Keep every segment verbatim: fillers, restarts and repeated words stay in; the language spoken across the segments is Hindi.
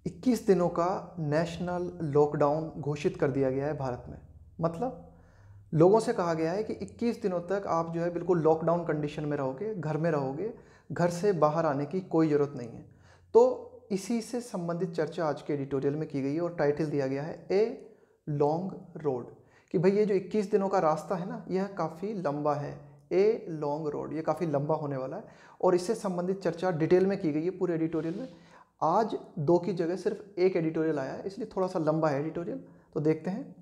इक्कीस दिनों का नेशनल लॉकडाउन घोषित कर दिया गया है भारत में। मतलब लोगों से कहा गया है कि इक्कीस दिनों तक आप जो है बिल्कुल लॉकडाउन कंडीशन में रहोगे, घर में रहोगे, घर से बाहर आने की कोई ज़रूरत नहीं है। तो इसी से संबंधित चर्चा आज के एडिटोरियल में की गई है और टाइटल दिया गया है ए लॉन्ग रोड, कि भाई ये जो इक्कीस दिनों का रास्ता है ना, यह काफ़ी लंबा है। ए लॉन्ग रोड, ये काफ़ी लंबा होने वाला है और इससे संबंधित चर्चा डिटेल में की गई है पूरे एडिटोरियल में। आज दो की जगह सिर्फ एक एडिटोरियल आया है, इसलिए थोड़ा सा लंबा है एडिटोरियल। तो देखते हैं।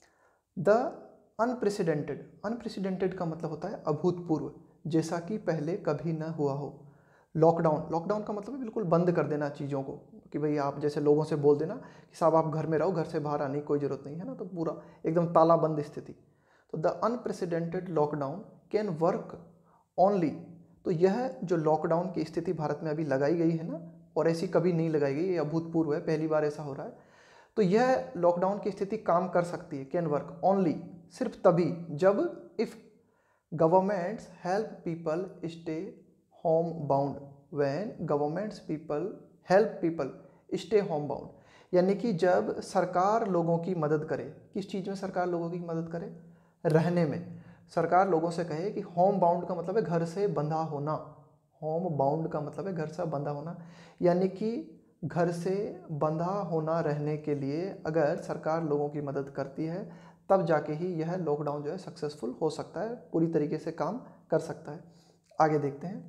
द अनप्रेसिडेंटेड, अनप्रेसिडेंटेड का मतलब होता है अभूतपूर्व, जैसा कि पहले कभी न हुआ हो। लॉकडाउन, लॉकडाउन का मतलब है बिल्कुल बंद कर देना चीज़ों को, कि भाई आप जैसे लोगों से बोल देना कि साहब आप घर में रहो, घर से बाहर आने की कोई ज़रूरत नहीं है ना, तो पूरा एकदम तालाबंद स्थिति। तो the unprecedented lockdown can work only, तो यह जो लॉकडाउन की स्थिति भारत में अभी लगाई गई है ना, और ऐसी कभी नहीं लगाई गई, ये अभूतपूर्व है, पहली बार ऐसा हो रहा है। तो यह लॉकडाउन की स्थिति काम कर सकती है, कैन वर्क ओनली, सिर्फ तभी जब if governments help people stay home bound, when governments people help people stay home bound, यानी कि जब सरकार लोगों की मदद करे। किस चीज़ में सरकार लोगों की मदद करे? रहने में। सरकार लोगों से कहे कि होम बाउंड का मतलब है घर से बंधा होना, होम बाउंड का मतलब है घर से बंधा होना, यानी कि घर से बंधा होना रहने के लिए अगर सरकार लोगों की मदद करती है तब जाके ही यह लॉकडाउन जो है सक्सेसफुल हो सकता है, पूरी तरीके से काम कर सकता है। आगे देखते हैं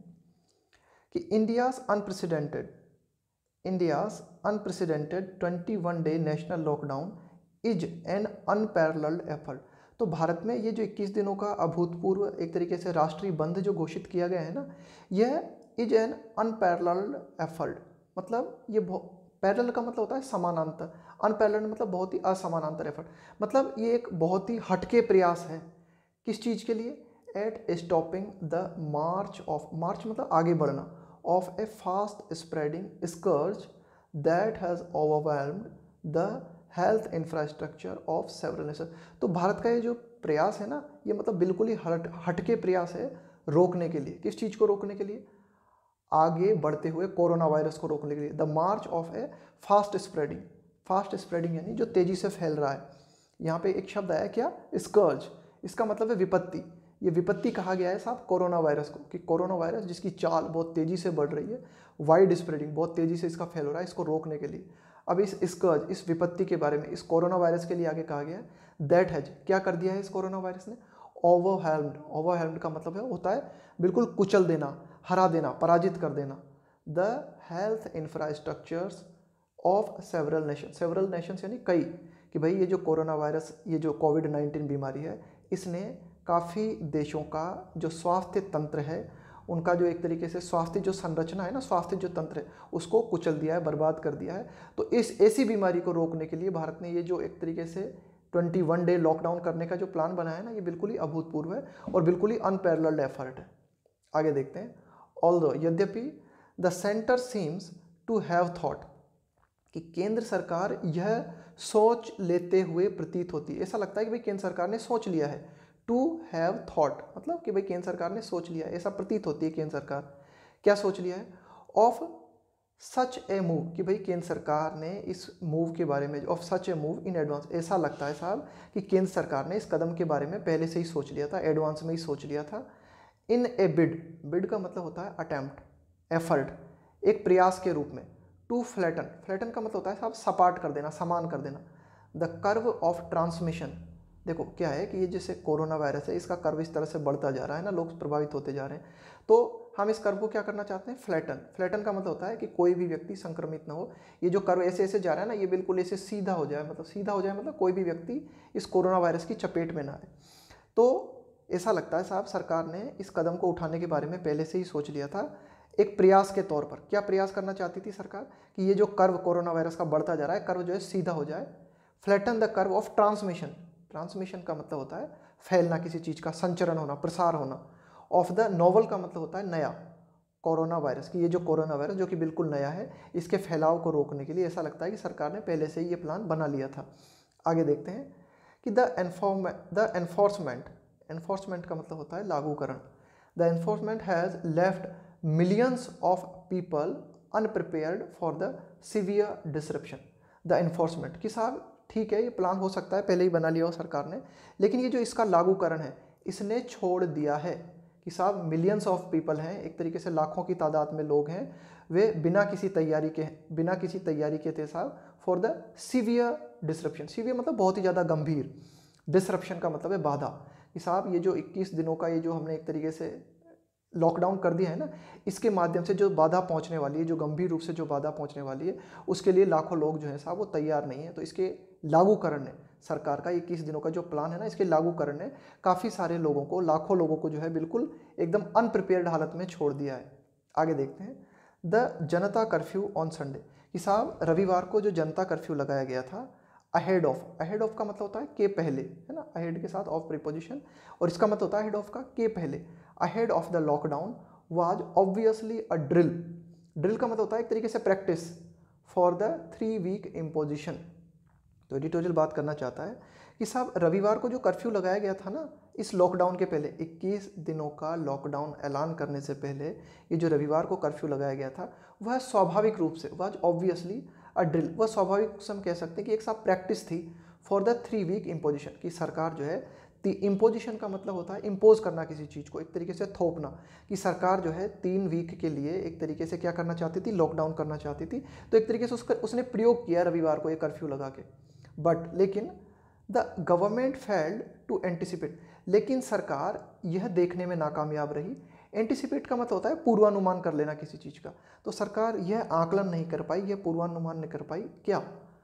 कि India's unprecedented India's unprecedented twenty one day national lockdown is an unparalleled effort. तो भारत में ये जो इक्कीस दिनों का अभूतपूर्व एक तरीके से राष्ट्रीय बंद जो घोषित किया गया है ना, यह इज एन अनपैरेलल्ड एफर्ट, मतलब ये पैरेलल का मतलब होता है समानांतर, अनपैरेलल मतलब बहुत ही असमानांतर एफर्ट, मतलब ये एक बहुत ही हटके प्रयास है। किस चीज़ के लिए? At stopping the march of, march मतलब आगे बढ़ना, of a fast spreading scourge that has overwhelmed the health infrastructure of several nation. तो भारत का ये जो प्रयास है ना, ये मतलब बिल्कुल ही हट हटके प्रयास है रोकने के लिए। किस चीज़ को रोकने के लिए? आगे बढ़ते हुए कोरोना वायरस को रोकने के लिए। The march of a fast spreading, fast spreading यानी जो तेज़ी से फैल रहा है। यहाँ पे एक शब्द आया क्या? स्कर्ज, इसका मतलब है विपत्ति। ये विपत्ति कहा गया है साहब कोरोना वायरस को, कि कोरोना वायरस जिसकी चाल बहुत तेज़ी से बढ़ रही है, वाइड स्प्रेडिंग, बहुत तेज़ी से इसका फैल हो रहा है, इसको रोकने के लिए। अब इस स्कर्ज, इस विपत्ति के बारे में, इस कोरोना वायरस के लिए आगे कहा गया है दैट हैज, क्या कर दिया है इस कोरोना वायरस ने? ओवरवेल्म्ड, ओवरवेल्म्ड का मतलब है होता है बिल्कुल कुचल देना, हरा देना, पराजित कर देना। The health infrastructures of several nation, several nations यानी कई, कि भाई ये जो कोरोना वायरस, ये जो कोविड नाइन्टीन बीमारी है, इसने काफ़ी देशों का जो स्वास्थ्य तंत्र है, उनका जो एक तरीके से स्वास्थ्य जो संरचना है ना, स्वास्थ्य जो तंत्र है, उसको कुचल दिया है, बर्बाद कर दिया है। तो इस ऐसी बीमारी को रोकने के लिए भारत ने ये जो एक तरीके से इक्कीस डे लॉकडाउन करने का जो प्लान बनाया है ना, ये बिल्कुल ही अभूतपूर्व है और बिल्कुल ही अनपैरेलल्ड एफर्ट है। आगे देखते हैं। ऑल्दो, यद्यपि the centre seems to have thought, कि केंद्र सरकार यह सोच लेते हुए प्रतीत होती है, ऐसा लगता है कि भाई केंद्र सरकार ने सोच लिया है। टू हैव थॉट मतलब कि भाई केंद्र सरकार ने सोच लिया है, ऐसा प्रतीत होती है केंद्र सरकार। क्या सोच लिया है? ऑफ सच ए मूव, कि भाई केंद्र सरकार ने इस मूव के बारे में, of such a move in advance, ऐसा लगता है साहब कि केंद्र सरकार ने इस कदम के बारे में पहले से ही सोच लिया था, एडवांस में ही सोच लिया था। इन ए बिड, बिड का मतलब होता है अटेम्प्ट, एफर्ट, एक प्रयास के रूप में। टू फ्लैटन, फ्लैटन का मतलब होता है साहब सपाट कर देना, समान कर देना। द कर्व ऑफ ट्रांसमिशन, देखो क्या है कि ये जैसे कोरोना वायरस है, इसका कर्व इस तरह से बढ़ता जा रहा है ना, लोग प्रभावित होते जा रहे हैं, तो हम इस कर्व को क्या करना चाहते हैं? फ्लैटन। फ्लैटन का मतलब होता है कि कोई भी व्यक्ति संक्रमित ना हो, ये जो कर्व ऐसे ऐसे जा रहा है ना, ये बिल्कुल ऐसे सीधा हो जाए, मतलब सीधा हो जाए मतलब कोई भी व्यक्ति इस कोरोना वायरस की चपेट में ना आए। तो ऐसा लगता है साहब सरकार ने इस कदम को उठाने के बारे में पहले से ही सोच लिया था, एक प्रयास के तौर पर। क्या प्रयास करना चाहती थी सरकार? कि ये जो कर्व कोरोना वायरस का बढ़ता जा रहा है, कर्व जो है सीधा हो जाए। Flatten the curve of transmission, transmission का मतलब होता है फैलना, किसी चीज़ का संचरण होना, प्रसार होना। ऑफ द नोवल का मतलब होता है नया, कोरोना वायरस की, ये जो कोरोना वायरस जो कि बिल्कुल नया है, इसके फैलाव को रोकने के लिए ऐसा लगता है कि सरकार ने पहले से ही ये प्लान बना लिया था। आगे देखते हैं कि the enforce the enforcement, enforcement का मतलब होता है लागूकरण। The enforcement has left millions of people unprepared for the severe disruption the enforcement. कि साहब ठीक है, ये प्लान हो सकता है पहले ही बना लिया हो सरकार ने, लेकिन ये जो इसका लागूकरण है इसने छोड़ दिया है कि साहब मिलियंस ऑफ पीपल हैं, एक तरीके से लाखों की तादाद में लोग हैं, वे बिना किसी तैयारी के बिना किसी तैयारी के थे साहब for the severe disruption. Severe मतलब बहुत ही ज़्यादा गंभीर, डिसरप्शन का मतलब है बाधा। कि साहब ये जो इक्कीस दिनों का ये जो हमने एक तरीके से लॉकडाउन कर दिया है ना, इसके माध्यम से जो बाधा पहुंचने वाली है, जो गंभीर रूप से जो बाधा पहुंचने वाली है, उसके लिए लाखों लोग जो है साहब वो तैयार नहीं है। तो इसके लागूकरण ने, सरकार का इक्कीस दिनों का जो प्लान है ना, इसके लागूकरण ने काफ़ी सारे लोगों को, लाखों लोगों को जो है बिल्कुल एकदम अनप्रिपेयर्ड हालत में छोड़ दिया है। आगे देखते हैं, the Janata curfew on Sunday. कि साहब रविवार को जो जनता कर्फ्यू लगाया गया था, अहेड ऑफ, अहेड ऑफ का मतलब होता है के पहले, है ना, अहेड के साथ ऑफ प्रीपोजिशन, और इसका मतलब होता है अहेड ऑफ का के पहले। Ahead of the lockdown was obviously a drill. Drill का मतलब होता है एक तरीके से practice for the three week imposition. तो एडिटोरियल बात करना चाहता है कि साहब रविवार को जो कर्फ्यू लगाया गया था ना, इस लॉकडाउन के पहले, इक्कीस दिनों का लॉकडाउन ऐलान करने से पहले ये जो रविवार को कर्फ्यू लगाया गया था, वह स्वाभाविक रूप से, वाज ऑब्वियसली अ ड्रिल, वह स्वाभाविक से हम कह सकते हैं कि एक साथ प्रैक्टिस थी for the three week imposition. कि सरकार जो है, इम्पोजिशन का मतलब होता है इम्पोज करना किसी चीज़ को, एक तरीके से थोपना। कि सरकार जो है तीन वीक के लिए एक तरीके से क्या करना चाहती थी, लॉकडाउन करना चाहती थी। तो एक तरीके से उसका उसने प्रयोग किया रविवार को ये कर्फ्यू लगा के। बट लेकिन the government failed to anticipate, लेकिन सरकार यह देखने में नाकामयाब रही। एंटिसिपेट का मतलब होता है पूर्वानुमान कर लेना किसी चीज़ का। तो सरकार यह आकलन नहीं कर पाई, यह पूर्वानुमान नहीं कर पाई। क्या?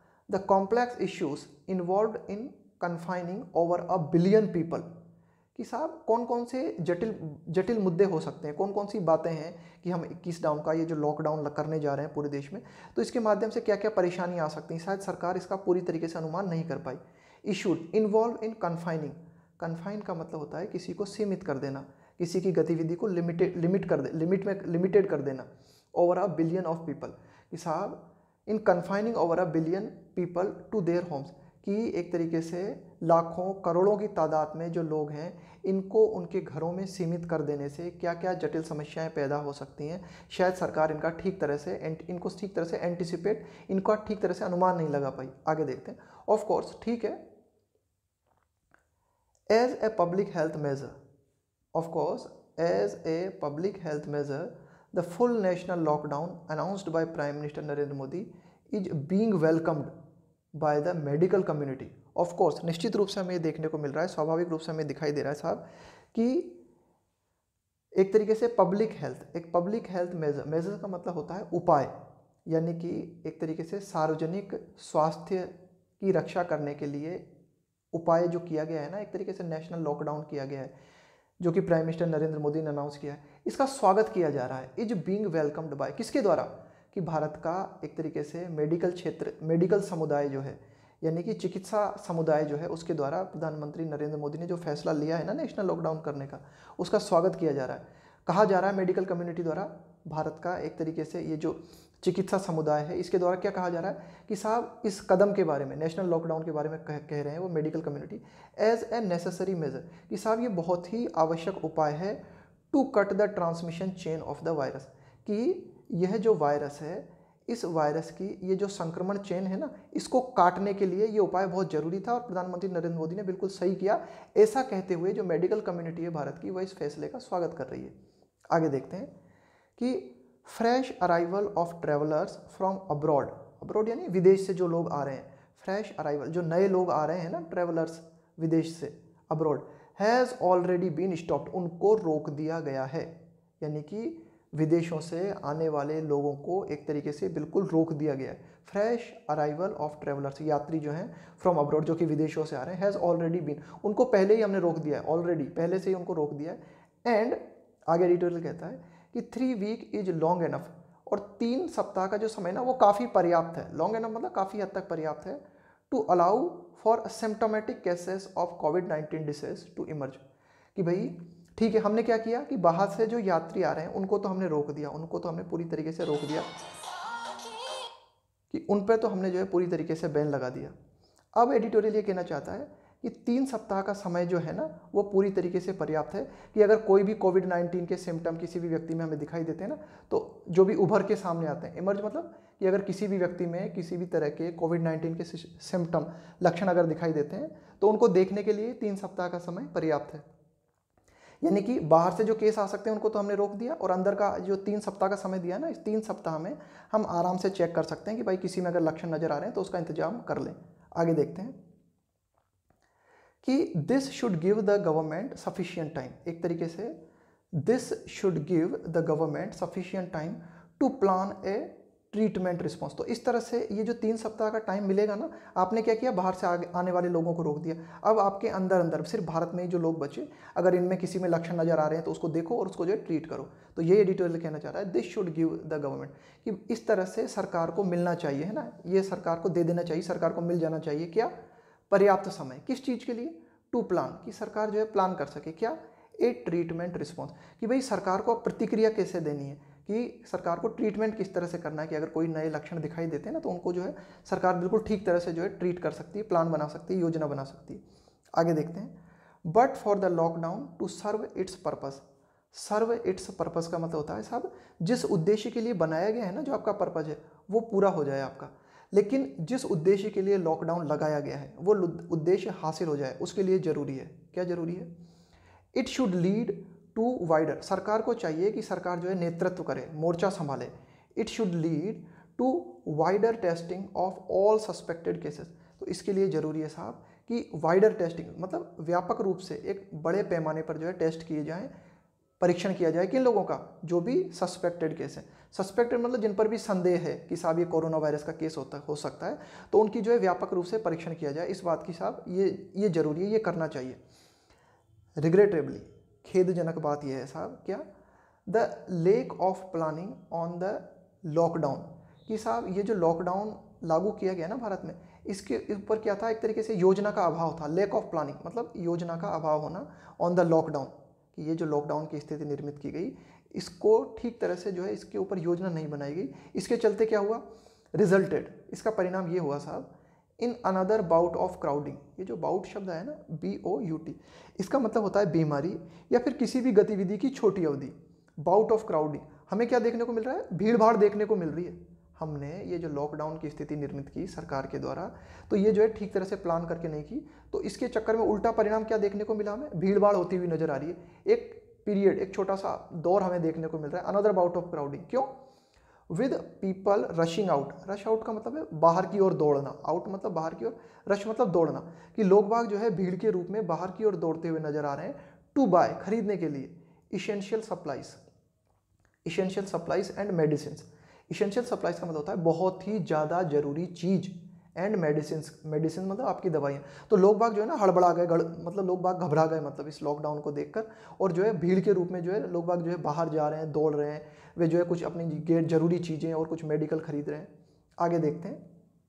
The complex issues involve in confining over a billion people. कि साहब कौन कौन से जटिल जटिल मुद्दे हो सकते हैं, कौन कौन सी बातें हैं कि हम इक्कीस डाउन का ये जो लॉकडाउन करने जा रहे हैं पूरे देश में, तो इसके माध्यम से क्या क्या परेशानियां आ सकती हैं, शायद सरकार इसका पूरी तरीके से अनुमान नहीं कर पाई। Issued involve in confining, confine का मतलब होता है किसी को सीमित कर देना, किसी की गतिविधि को लिमिटेड लिमिट कर दे लिमिट में लिमिटेड कर देना। Over a billion of people, कि साहब in confining over a billion people to their homes, कि एक तरीके से लाखों करोड़ों की तादाद में जो लोग हैं, इनको उनके घरों में सीमित कर देने से क्या क्या जटिल समस्याएं पैदा हो सकती हैं। शायद सरकार इनका ठीक तरह से इनको ठीक तरह से एंटिसिपेट, इनका ठीक तरह से अनुमान नहीं लगा पाई। आगे देखते हैं। ऑफ कोर्स ठीक है, as a public health measure, of course as a public health measure the full national lockdown announced by prime minister Narendra Modi is being welcomed by the medical community. Of course निश्चित रूप से हमें देखने को मिल रहा है, स्वाभाविक रूप से हमें दिखाई दे रहा है साहब कि एक तरीके से पब्लिक हेल्थ, एक पब्लिक हेल्थ मेजर, मेजर का मतलब होता है उपाय, यानी कि एक तरीके से सार्वजनिक स्वास्थ्य की रक्षा करने के लिए उपाय जो किया गया है ना, एक तरीके से नेशनल लॉकडाउन किया गया है जो कि प्राइम मिनिस्टर नरेंद्र मोदी ने अनाउंस किया है, इसका स्वागत किया जा रहा है। इज बीइंग वेलकम्ड बाय, किसके द्वारा? कि भारत का एक तरीके से मेडिकल क्षेत्र, मेडिकल समुदाय जो है, यानी कि चिकित्सा समुदाय जो है, उसके द्वारा प्रधानमंत्री नरेंद्र मोदी ने जो फैसला लिया है ना नेशनल लॉकडाउन करने का, उसका स्वागत किया जा रहा है। कहा जा रहा है मेडिकल कम्युनिटी द्वारा, भारत का एक तरीके से ये जो चिकित्सा समुदाय है, इसके द्वारा क्या कहा जा रहा है कि साहब इस कदम के बारे में, नेशनल लॉकडाउन के बारे में कह, कह रहे हैं वो medical community, as a necessary measure, कि साहब ये बहुत ही आवश्यक उपाय है to cut the transmission chain of the virus, कि यह जो वायरस है, इस वायरस की ये जो संक्रमण चेन है ना, इसको काटने के लिए ये उपाय बहुत जरूरी था और प्रधानमंत्री नरेंद्र मोदी ने बिल्कुल सही किया। ऐसा कहते हुए जो मेडिकल कम्युनिटी है भारत की, वह इस फैसले का स्वागत कर रही है। आगे देखते हैं कि fresh arrival of travellers from abroad, abroad यानी विदेश से जो लोग आ रहे हैं, फ्रेश अराइवल जो नए लोग आ रहे हैं ना, ट्रेवलर्स विदेश से abroad, has already been stopped, उनको रोक दिया गया है। यानी कि विदेशों से आने वाले लोगों को एक तरीके से बिल्कुल रोक दिया गया है। फ्रेश अराइवल ऑफ ट्रेवलर्स, यात्री जो हैं फ्रॉम अब्रॉड, जो कि विदेशों से आ रहे हैं, हैज़ ऑलरेडी बीन, उनको पहले ही हमने रोक दिया है, ऑलरेडी पहले से ही उनको रोक दिया है। एंड आगे एडिटोरियल कहता है कि three week is long enough, और तीन सप्ताह का जो समय ना वो काफ़ी पर्याप्त है। लॉन्ग एनफ मतलब काफ़ी हद तक पर्याप्त है to allow for symptomatic cases of covid nineteen disease to emerge. कि भाई ठीक है, हमने क्या किया कि बाहर से जो यात्री आ रहे हैं उनको तो हमने रोक दिया, उनको तो हमने पूरी तरीके से रोक दिया, कि उन पर तो हमने जो है पूरी तरीके से बैन लगा दिया। अब एडिटोरियल ये कहना चाहता है कि तीन सप्ताह का समय जो है ना वो पूरी तरीके से पर्याप्त है कि अगर कोई भी कोविड नाइन्टीन के सिम्टम किसी भी व्यक्ति में हमें दिखाई देते हैं ना, तो जो भी उभर के सामने आते हैं, इमर्ज मतलब कि अगर किसी भी व्यक्ति में किसी भी तरह के कोविड नाइन्टीन के सिम्टम लक्षण अगर दिखाई देते हैं तो उनको देखने के लिए तीन सप्ताह का समय पर्याप्त है। यानी कि बाहर से जो केस आ सकते हैं उनको तो हमने रोक दिया, और अंदर का जो तीन सप्ताह का समय दिया ना, इस तीन सप्ताह में हम आराम से चेक कर सकते हैं कि भाई किसी में अगर लक्षण नजर आ रहे हैं तो उसका इंतजाम कर लें। आगे देखते हैं कि this should give the government sufficient time, एक तरीके से this should give the government sufficient time to plan a treatment response. तो इस तरह से ये जो तीन सप्ताह का टाइम मिलेगा ना, आपने क्या किया, बाहर से आगे आने वाले लोगों को रोक दिया। अब आपके अंदर अंदर सिर्फ भारत में ही जो लोग बचे, अगर इनमें किसी में लक्षण नजर आ रहे हैं तो उसको देखो और उसको जो है ट्रीट करो। तो ये एडिटोरियल कहना चाह रहा है, this should give the government, कि इस तरह से सरकार को मिलना चाहिए, है ना, ये सरकार को दे देना चाहिए, सरकार को मिल जाना चाहिए क्या, पर्याप्त समय। किस चीज़ के लिए, टू प्लान, कि सरकार जो है प्लान कर सके क्या, ए ट्रीटमेंट रिस्पॉन्स, कि भाई सरकार को प्रतिक्रिया कैसे देनी है, कि सरकार को ट्रीटमेंट किस तरह से करना है, कि अगर कोई नए लक्षण दिखाई देते हैं ना तो उनको जो है सरकार बिल्कुल ठीक तरह से जो है ट्रीट कर सकती है, प्लान बना सकती है, योजना बना सकती है। आगे देखते हैं, but for the lockdown to serve its purpose. Serve its purpose का मतलब होता है साहब, जिस उद्देश्य के लिए बनाया गया है ना, जो आपका पर्पज है वो पूरा हो जाए आपका, लेकिन जिस उद्देश्य के लिए लॉकडाउन लगाया गया है वो उद्देश्य हासिल हो जाए, उसके लिए जरूरी है, क्या जरूरी है, it should lead to wider, सरकार को चाहिए कि सरकार जो है नेतृत्व करे, मोर्चा संभाले। It should lead to wider testing of all suspected cases. तो इसके लिए जरूरी है साहब कि वाइडर टेस्टिंग मतलब व्यापक रूप से एक बड़े पैमाने पर जो है टेस्ट किए जाएं, परीक्षण किया जाए, किन लोगों का, जो भी सस्पेक्टेड केस है। सस्पेक्टेड मतलब जिन पर भी संदेह है कि साहब ये कोरोना वायरस का केस होता हो सकता है, तो उनकी जो है व्यापक रूप से परीक्षण किया जाए। इस बात की साहब ये ये जरूरी है, ये करना चाहिए। रिग्रेटेबली, खेदजनक बात यह है साहब क्या, the lack of planning on the lockdown, कि साहब ये जो लॉकडाउन लागू किया गया ना भारत में, इसके ऊपर क्या था, एक तरीके से योजना का अभाव था। लेक ऑफ प्लानिंग मतलब योजना का अभाव होना, ऑन द लॉकडाउन, कि ये जो लॉकडाउन की स्थिति निर्मित की गई, इसको ठीक तरह से जो है इसके ऊपर योजना नहीं बनाई गई। इसके चलते क्या हुआ, रिजल्टेड, इसका परिणाम ये हुआ साहब, in another bout of crowding. ये जो बाउट शब्द है ना, बी ओ यू टी, इसका मतलब होता है बीमारी या फिर किसी भी गतिविधि की छोटी अवधि। बाउट ऑफ क्राउडिंग, हमें क्या देखने को मिल रहा है, भीड़ भाड़ देखने को मिल रही है। हमने ये जो लॉकडाउन की स्थिति निर्मित की सरकार के द्वारा, तो ये जो है ठीक तरह से प्लान करके नहीं की, तो इसके चक्कर में उल्टा परिणाम क्या देखने को मिला हमें, भीड़ भाड़ होती हुई नजर आ रही है। एक पीरियड, एक छोटा सा दौर हमें देखने को मिल रहा है, अनदर बाउट ऑफ क्राउडिंग। क्यों, with people rushing out, rush out का मतलब है बाहर की ओर दौड़ना, आउट मतलब बाहर की ओर, रश मतलब दौड़ना, कि लोग बाग जो है भीड़ के रूप में बाहर की ओर दौड़ते हुए नजर आ रहे हैं, टू बाय, खरीदने के लिए, essential supplies, essential supplies and medicine. Essential supplies का मतलब होता है बहुत ही ज़्यादा जरूरी चीज़, एंड मेडिसिन, मेडिसिन मतलब आपकी दवाइयाँ। तो लोग बाग जो है ना हड़बड़ा गए, गड़ मतलब लोग बाग घबरा गए, मतलब इस लॉकडाउन को देखकर, और जो है भीड़ के रूप में जो है लोग बाग जो है बाहर जा रहे हैं, दौड़ रहे हैं, वे जो है कुछ अपनी गेट जरूरी चीज़ें और कुछ मेडिकल खरीद रहे हैं। आगे देखते हैं,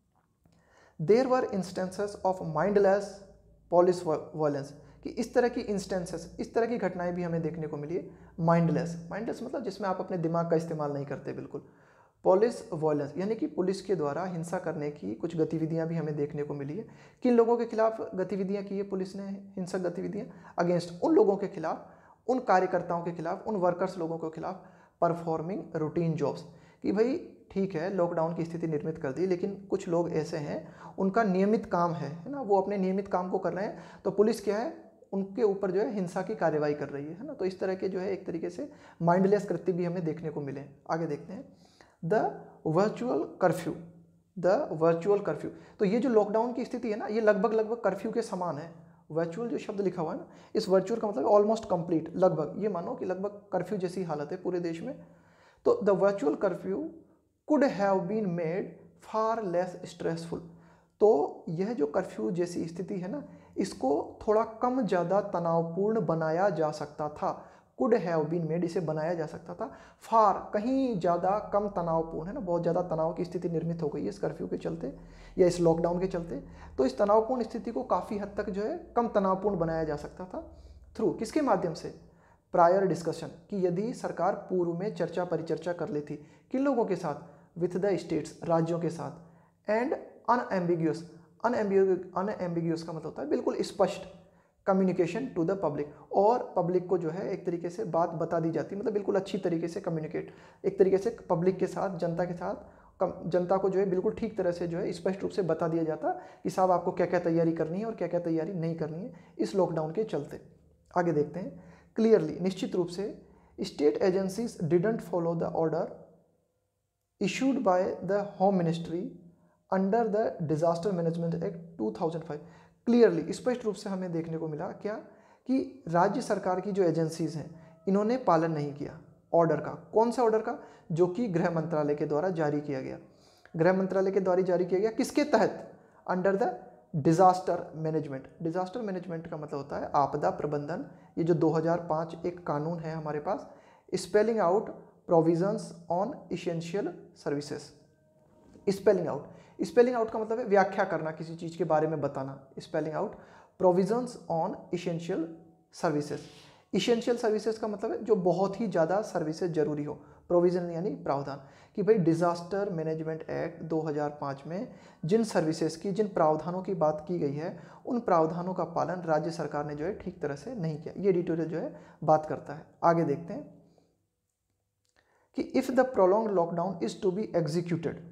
there were instances of mindless police violence, कि इस तरह की इंस्टेंसेस, इस तरह की घटनाएं भी हमें देखने को मिली है। माइंडलेस, माइंडलेस मतलब जिसमें आप अपने दिमाग का इस्तेमाल नहीं करते बिल्कुल। पुलिस वायलेंस यानी कि पुलिस के द्वारा हिंसा करने की कुछ गतिविधियां भी हमें देखने को मिली है। किन लोगों के खिलाफ गतिविधियां की है पुलिस ने, हिंसक गतिविधियां, अगेंस्ट उन लोगों के खिलाफ, उन कार्यकर्ताओं के खिलाफ, उन वर्कर्स लोगों के खिलाफ, परफॉर्मिंग रूटीन जॉब्स, कि भाई ठीक है लॉकडाउन की स्थिति निर्मित कर दी, लेकिन कुछ लोग ऐसे हैं उनका नियमित काम है है ना, वो अपने नियमित काम को कर रहे हैं, तो पुलिस क्या है उनके ऊपर जो है हिंसा की कार्रवाई कर रही है है ना। तो इस तरह के जो है एक तरीके से माइंडलेस कृत्य भी हमें देखने को मिले। आगे देखते हैं, the virtual curfew, the virtual curfew, तो ये जो लॉकडाउन की स्थिति है ना, ये लगभग लगभग कर्फ्यू के समान है। वर्चुअल जो शब्द लिखा हुआ है ना, इस वर्चुअल का मतलब ऑलमोस्ट कंप्लीट, लगभग, ये मानो कि लगभग कर्फ्यू जैसी हालत है पूरे देश में। तो the virtual curfew could have been made far less stressful, तो यह जो कर्फ्यू जैसी स्थिति है ना, इसको थोड़ा कम ज़्यादा तनावपूर्ण बनाया जा सकता था। कुड हैव बीन मेड, इसे बनाया जा सकता था, फार, कहीं ज़्यादा कम तनावपूर्ण, है ना, बहुत ज़्यादा तनाव की स्थिति निर्मित हो गई है इस कर्फ्यू के चलते या इस लॉकडाउन के चलते, तो इस तनावपूर्ण स्थिति को काफ़ी हद तक जो है कम तनावपूर्ण बनाया जा सकता था। थ्रू, किसके माध्यम से, प्रायर डिस्कशन, कि यदि सरकार पूर्व में चर्चा परिचर्चा कर लेती, किन लोगों के साथ, विथ द स्टेट्स, राज्यों के साथ, एंड अनएम्बिग्यूअस, अनएम्बिग्यूअस का मतलब होता है बिल्कुल स्पष्ट, कम्युनिकेशन टू द पब्लिक, और पब्लिक को जो है एक तरीके से बात बता दी जाती है, मतलब बिल्कुल अच्छी तरीके से कम्युनिकेट, एक तरीके से पब्लिक के साथ, जनता के साथ, जनता को जो है बिल्कुल ठीक तरह से जो है स्पष्ट रूप से बता दिया जाता कि साहब आपको क्या क्या तैयारी करनी है और क्या क्या तैयारी नहीं करनी है इस लॉकडाउन के चलते। आगे देखते हैं। क्लियरली, निश्चित रूप से, state agencies didn't follow the order issued by the home ministry under the disaster management act two thousand five. Clearly, स्पष्ट रूप से हमें देखने को मिला क्या कि राज्य सरकार की जो एजेंसीज हैं इन्होंने पालन नहीं किया ऑर्डर का। कौन सा ऑर्डर का? जो कि गृह मंत्रालय के द्वारा जारी किया गया। गृह मंत्रालय के द्वारा जारी किया गया किसके तहत? Under the disaster management. Disaster management का मतलब होता है आपदा प्रबंधन। ये जो दो हज़ार पाँच एक कानून है हमारे पास, spelling out provisions on essential services. Spelling out, spelling out का मतलब है व्याख्या करना, किसी चीज़ के बारे में बताना। Spelling out provisions on essential services. Essential services का मतलब है जो बहुत ही ज़्यादा सर्विसेज जरूरी हो। प्रोविजन यानी प्रावधान, कि भाई डिजास्टर मैनेजमेंट एक्ट दो हज़ार पाँच में जिन सर्विसेज की, जिन प्रावधानों की बात की गई है, उन प्रावधानों का पालन राज्य सरकार ने जो है ठीक तरह से नहीं किया। ये एडिटोरियल जो है बात करता है। आगे देखते हैं कि if the prolonged lockdown is to be executed,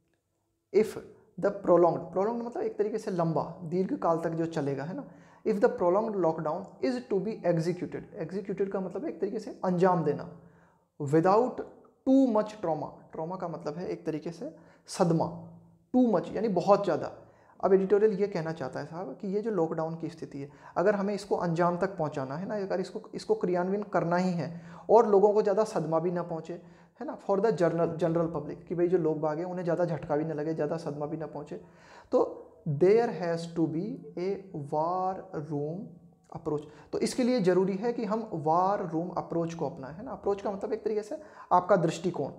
if the prolonged, prolonged मतलब एक तरीके से लंबा, दीर्घ काल तक जो चलेगा, है ना। If the prolonged lockdown is to be executed, executed का मतलब है एक तरीके से अंजाम देना, without too much trauma, trauma का मतलब है एक तरीके से सदमा, टू मच यानी बहुत ज़्यादा। अब एडिटोरियल ये कहना चाहता है साहब कि ये जो लॉकडाउन की स्थिति है, अगर हमें इसको अंजाम तक पहुंचाना है ना, अगर इसको इसको क्रियान्वयन करना ही है और लोगों को ज़्यादा सदमा भी ना पहुंचे, है ना, for the general general public, कि भाई जो लोग बाग हैं उन्हें ज़्यादा झटका भी ना लगे, ज़्यादा सदमा भी ना पहुंचे, तो there has to be a war room approach. तो इसके लिए ज़रूरी है कि हम वार रूम अप्रोच को अपनाएं, है ना। अप्रोच का मतलब एक तरीके से आपका दृष्टिकोण।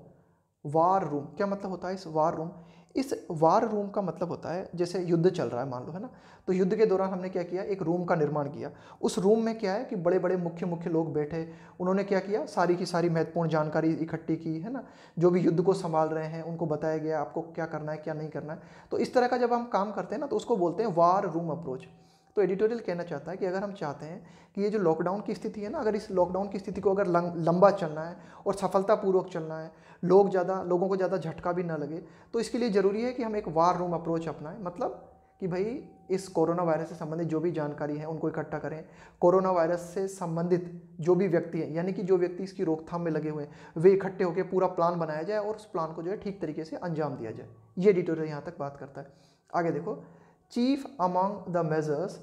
वार रूम क्या मतलब होता है? इस वार रूम इस वार रूम का मतलब होता है जैसे युद्ध चल रहा है मान लो, है ना, तो युद्ध के दौरान हमने क्या किया, एक रूम का निर्माण किया। उस रूम में क्या है कि बड़े बड़े मुख्य मुख्य लोग बैठे, उन्होंने क्या किया, सारी की सारी महत्वपूर्ण जानकारी इकट्ठी की, है ना, जो भी युद्ध को संभाल रहे हैं उनको बताया गया आपको क्या करना है क्या नहीं करना है। तो इस तरह का जब हम काम करते हैं ना, तो उसको बोलते हैं वार रूम अप्रोच। तो एडिटोरियल कहना चाहता है कि अगर हम चाहते हैं कि ये जो लॉकडाउन की स्थिति है ना, अगर इस लॉकडाउन की स्थिति को अगर लंबा चलना है और सफलतापूर्वक चलना है, लोग ज़्यादा लोगों को ज़्यादा झटका भी ना लगे, तो इसके लिए ज़रूरी है कि हम एक वार रूम अप्रोच अपनाएं। मतलब कि भाई इस कोरोना वायरस से संबंधित जो भी जानकारी है उनको इकट्ठा करें, कोरोना वायरस से संबंधित जो भी व्यक्ति हैं, यानी कि जो व्यक्ति इसकी रोकथाम में लगे हुए हैं, वे इकट्ठे होकर पूरा प्लान बनाया जाए और उस प्लान को जो है ठीक तरीके से अंजाम दिया जाए। ये एडिटोरियल यहाँ तक बात करता है। आगे देखो, chief among the measures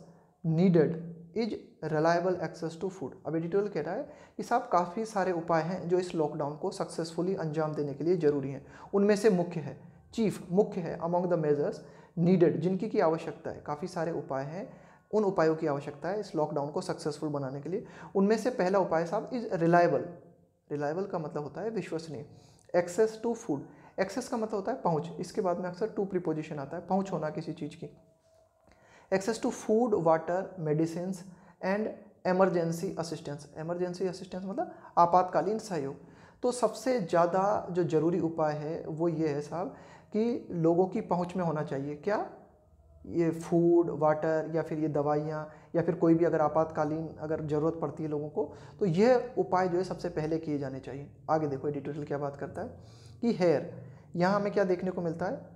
needed is reliable access to food. अब एडिटोरियल कह रहा है कि साहब काफ़ी सारे उपाय हैं जो इस लॉकडाउन को सक्सेसफुली अंजाम देने के लिए ज़रूरी हैं। उनमें से मुख्य है, चीफ मुख्य है, अमंग द मेजर्स नीडेड जिनकी की आवश्यकता है, काफ़ी सारे उपाय हैं, उन उपायों की आवश्यकता है इस लॉकडाउन को सक्सेसफुल बनाने के लिए। उनमें से पहला उपाय साहब इज रिलायबल। रिलायबल का मतलब होता है विश्वसनीय। एक्सेस टू फूड, एक्सेस का मतलब होता है पहुँच, इसके बाद में अक्सर टू प्रीपोजिशन आता है, पहुँच होना किसी चीज़ की। Access to food, water, medicine and emergency assistance. Emergency assistance मतलब आपातकालीन सहयोग। तो सबसे ज़्यादा जो ज़रूरी उपाय है वो ये है साहब कि लोगों की पहुंच में होना चाहिए क्या, ये फूड, वाटर या फिर ये दवाइयाँ या फिर कोई भी अगर आपातकालीन अगर ज़रूरत पड़ती है लोगों को, तो यह उपाय जो है सबसे पहले किए जाने चाहिए। आगे देखो एडिटोरियल क्या बात करता है कि हेयर, यहाँ हमें क्या देखने को मिलता है,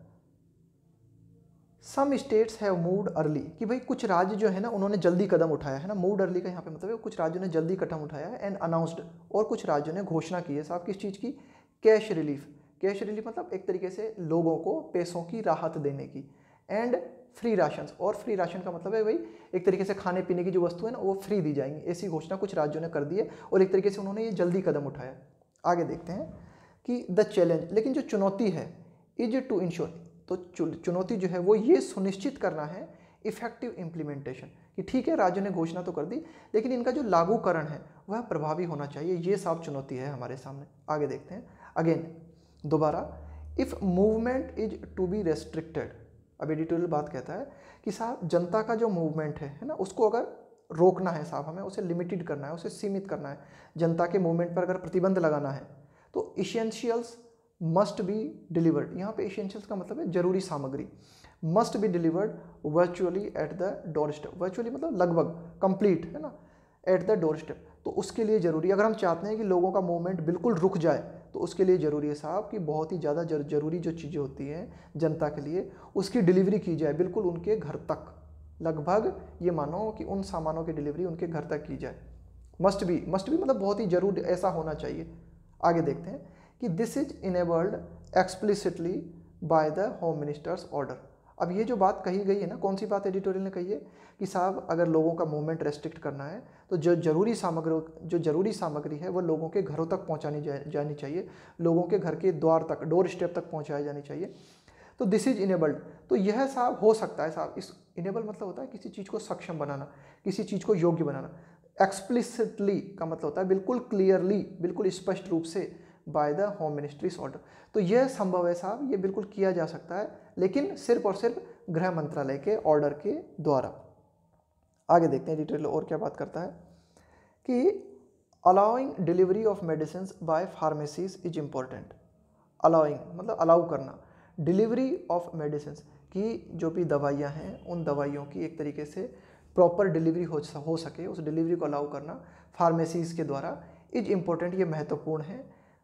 some states have moved early, कि भाई कुछ राज्य जो है ना उन्होंने जल्दी कदम उठाया है ना। मूव्ड अर्ली का यहाँ पे मतलब है कुछ राज्यों ने जल्दी कदम उठाया है। एंड अनाउंस्ड, और कुछ राज्यों ने घोषणा की है साहब किस चीज़ की, कैश रिलीफ। कैश रिलीफ मतलब एक तरीके से लोगों को पैसों की राहत देने की। एंड फ्री राशन, और फ्री राशन का मतलब है भाई एक तरीके से खाने पीने की जो वस्तु है ना वो फ्री दी जाएंगी, ऐसी घोषणा कुछ राज्यों ने कर दी है और एक तरीके से उन्होंने ये जल्दी कदम उठाया। आगे देखते हैं कि द चैलेंज, लेकिन जो चुनौती है, इज टू इंश्योर, तो चुनौती जो है वो ये सुनिश्चित करना है इफेक्टिव इम्प्लीमेंटेशन, कि ठीक है राज्यों ने घोषणा तो कर दी लेकिन इनका जो लागूकरण है वह प्रभावी होना चाहिए। ये सब चुनौती है हमारे सामने। आगे देखते हैं अगेन दोबारा, if movement is to be restricted. अब एडिटोरियल बात कहता है कि साहब जनता का जो मूवमेंट है है ना, उसको अगर रोकना है साहब, हमें उसे लिमिटेड करना है, उसे सीमित करना है, जनता के मूवमेंट पर अगर प्रतिबंध लगाना है, तो इसेंशियल्स मस्ट बी डिलीवर्ड, यहाँ पे एसेंशियल्स का मतलब है जरूरी सामग्री, must be delivered virtually at the doorstep, virtually मतलब लगभग कंप्लीट है ना, एट द डोर स्टेप। तो उसके लिए ज़रूरी, अगर हम चाहते हैं कि लोगों का मूवमेंट बिल्कुल रुक जाए तो उसके लिए ज़रूरी है साहब कि बहुत ही ज़्यादा जरूरी जो चीज़ें होती हैं जनता के लिए उसकी डिलीवरी की जाए बिल्कुल उनके घर तक, लगभग ये मानो कि उन सामानों की डिलीवरी उनके घर तक की जाए। मस्ट बी, मस्ट बी मतलब बहुत ही जरूर ऐसा होना चाहिए। आगे देखते हैं कि this is enabled explicitly by the home minister's order. अब ये जो बात कही गई है ना, कौन सी बात एडिटोरियल ने कही है कि साहब अगर लोगों का मूवमेंट रेस्ट्रिक्ट करना है तो जो जरूरी सामग्री जो जरूरी सामग्री है वो लोगों के घरों तक पहुंचानी जा, जानी चाहिए, लोगों के घर के द्वार तक, डोर स्टेप तक पहुंचाई जानी चाहिए। तो दिस इज इनेबल्ड, तो यह साहब हो सकता है साहब, इस इनेबल मतलब होता है किसी चीज़ को सक्षम बनाना, किसी चीज़ को योग्य बनाना। एक्सप्लिसिटली का मतलब होता है बिल्कुल क्लियरली, बिल्कुल स्पष्ट रूप से, by the home ministry's order. तो यह संभव है साहब, ये बिल्कुल किया जा सकता है, लेकिन सिर्फ और सिर्फ गृह मंत्रालय के ऑर्डर के द्वारा। आगे देखते हैं डिटेल और क्या बात करता है कि allowing delivery of medicine by pharmacies is important. Allowing मतलब अलाउ करना, डिलीवरी ऑफ मेडिसिन की जो भी दवाइयाँ हैं उन दवाइयों की एक तरीके से प्रॉपर डिलीवरी हो हो सके, उस डिलीवरी को अलाउ करना फार्मेसीज के द्वारा इज इम्पोर्टेंट, ये महत्वपूर्ण है।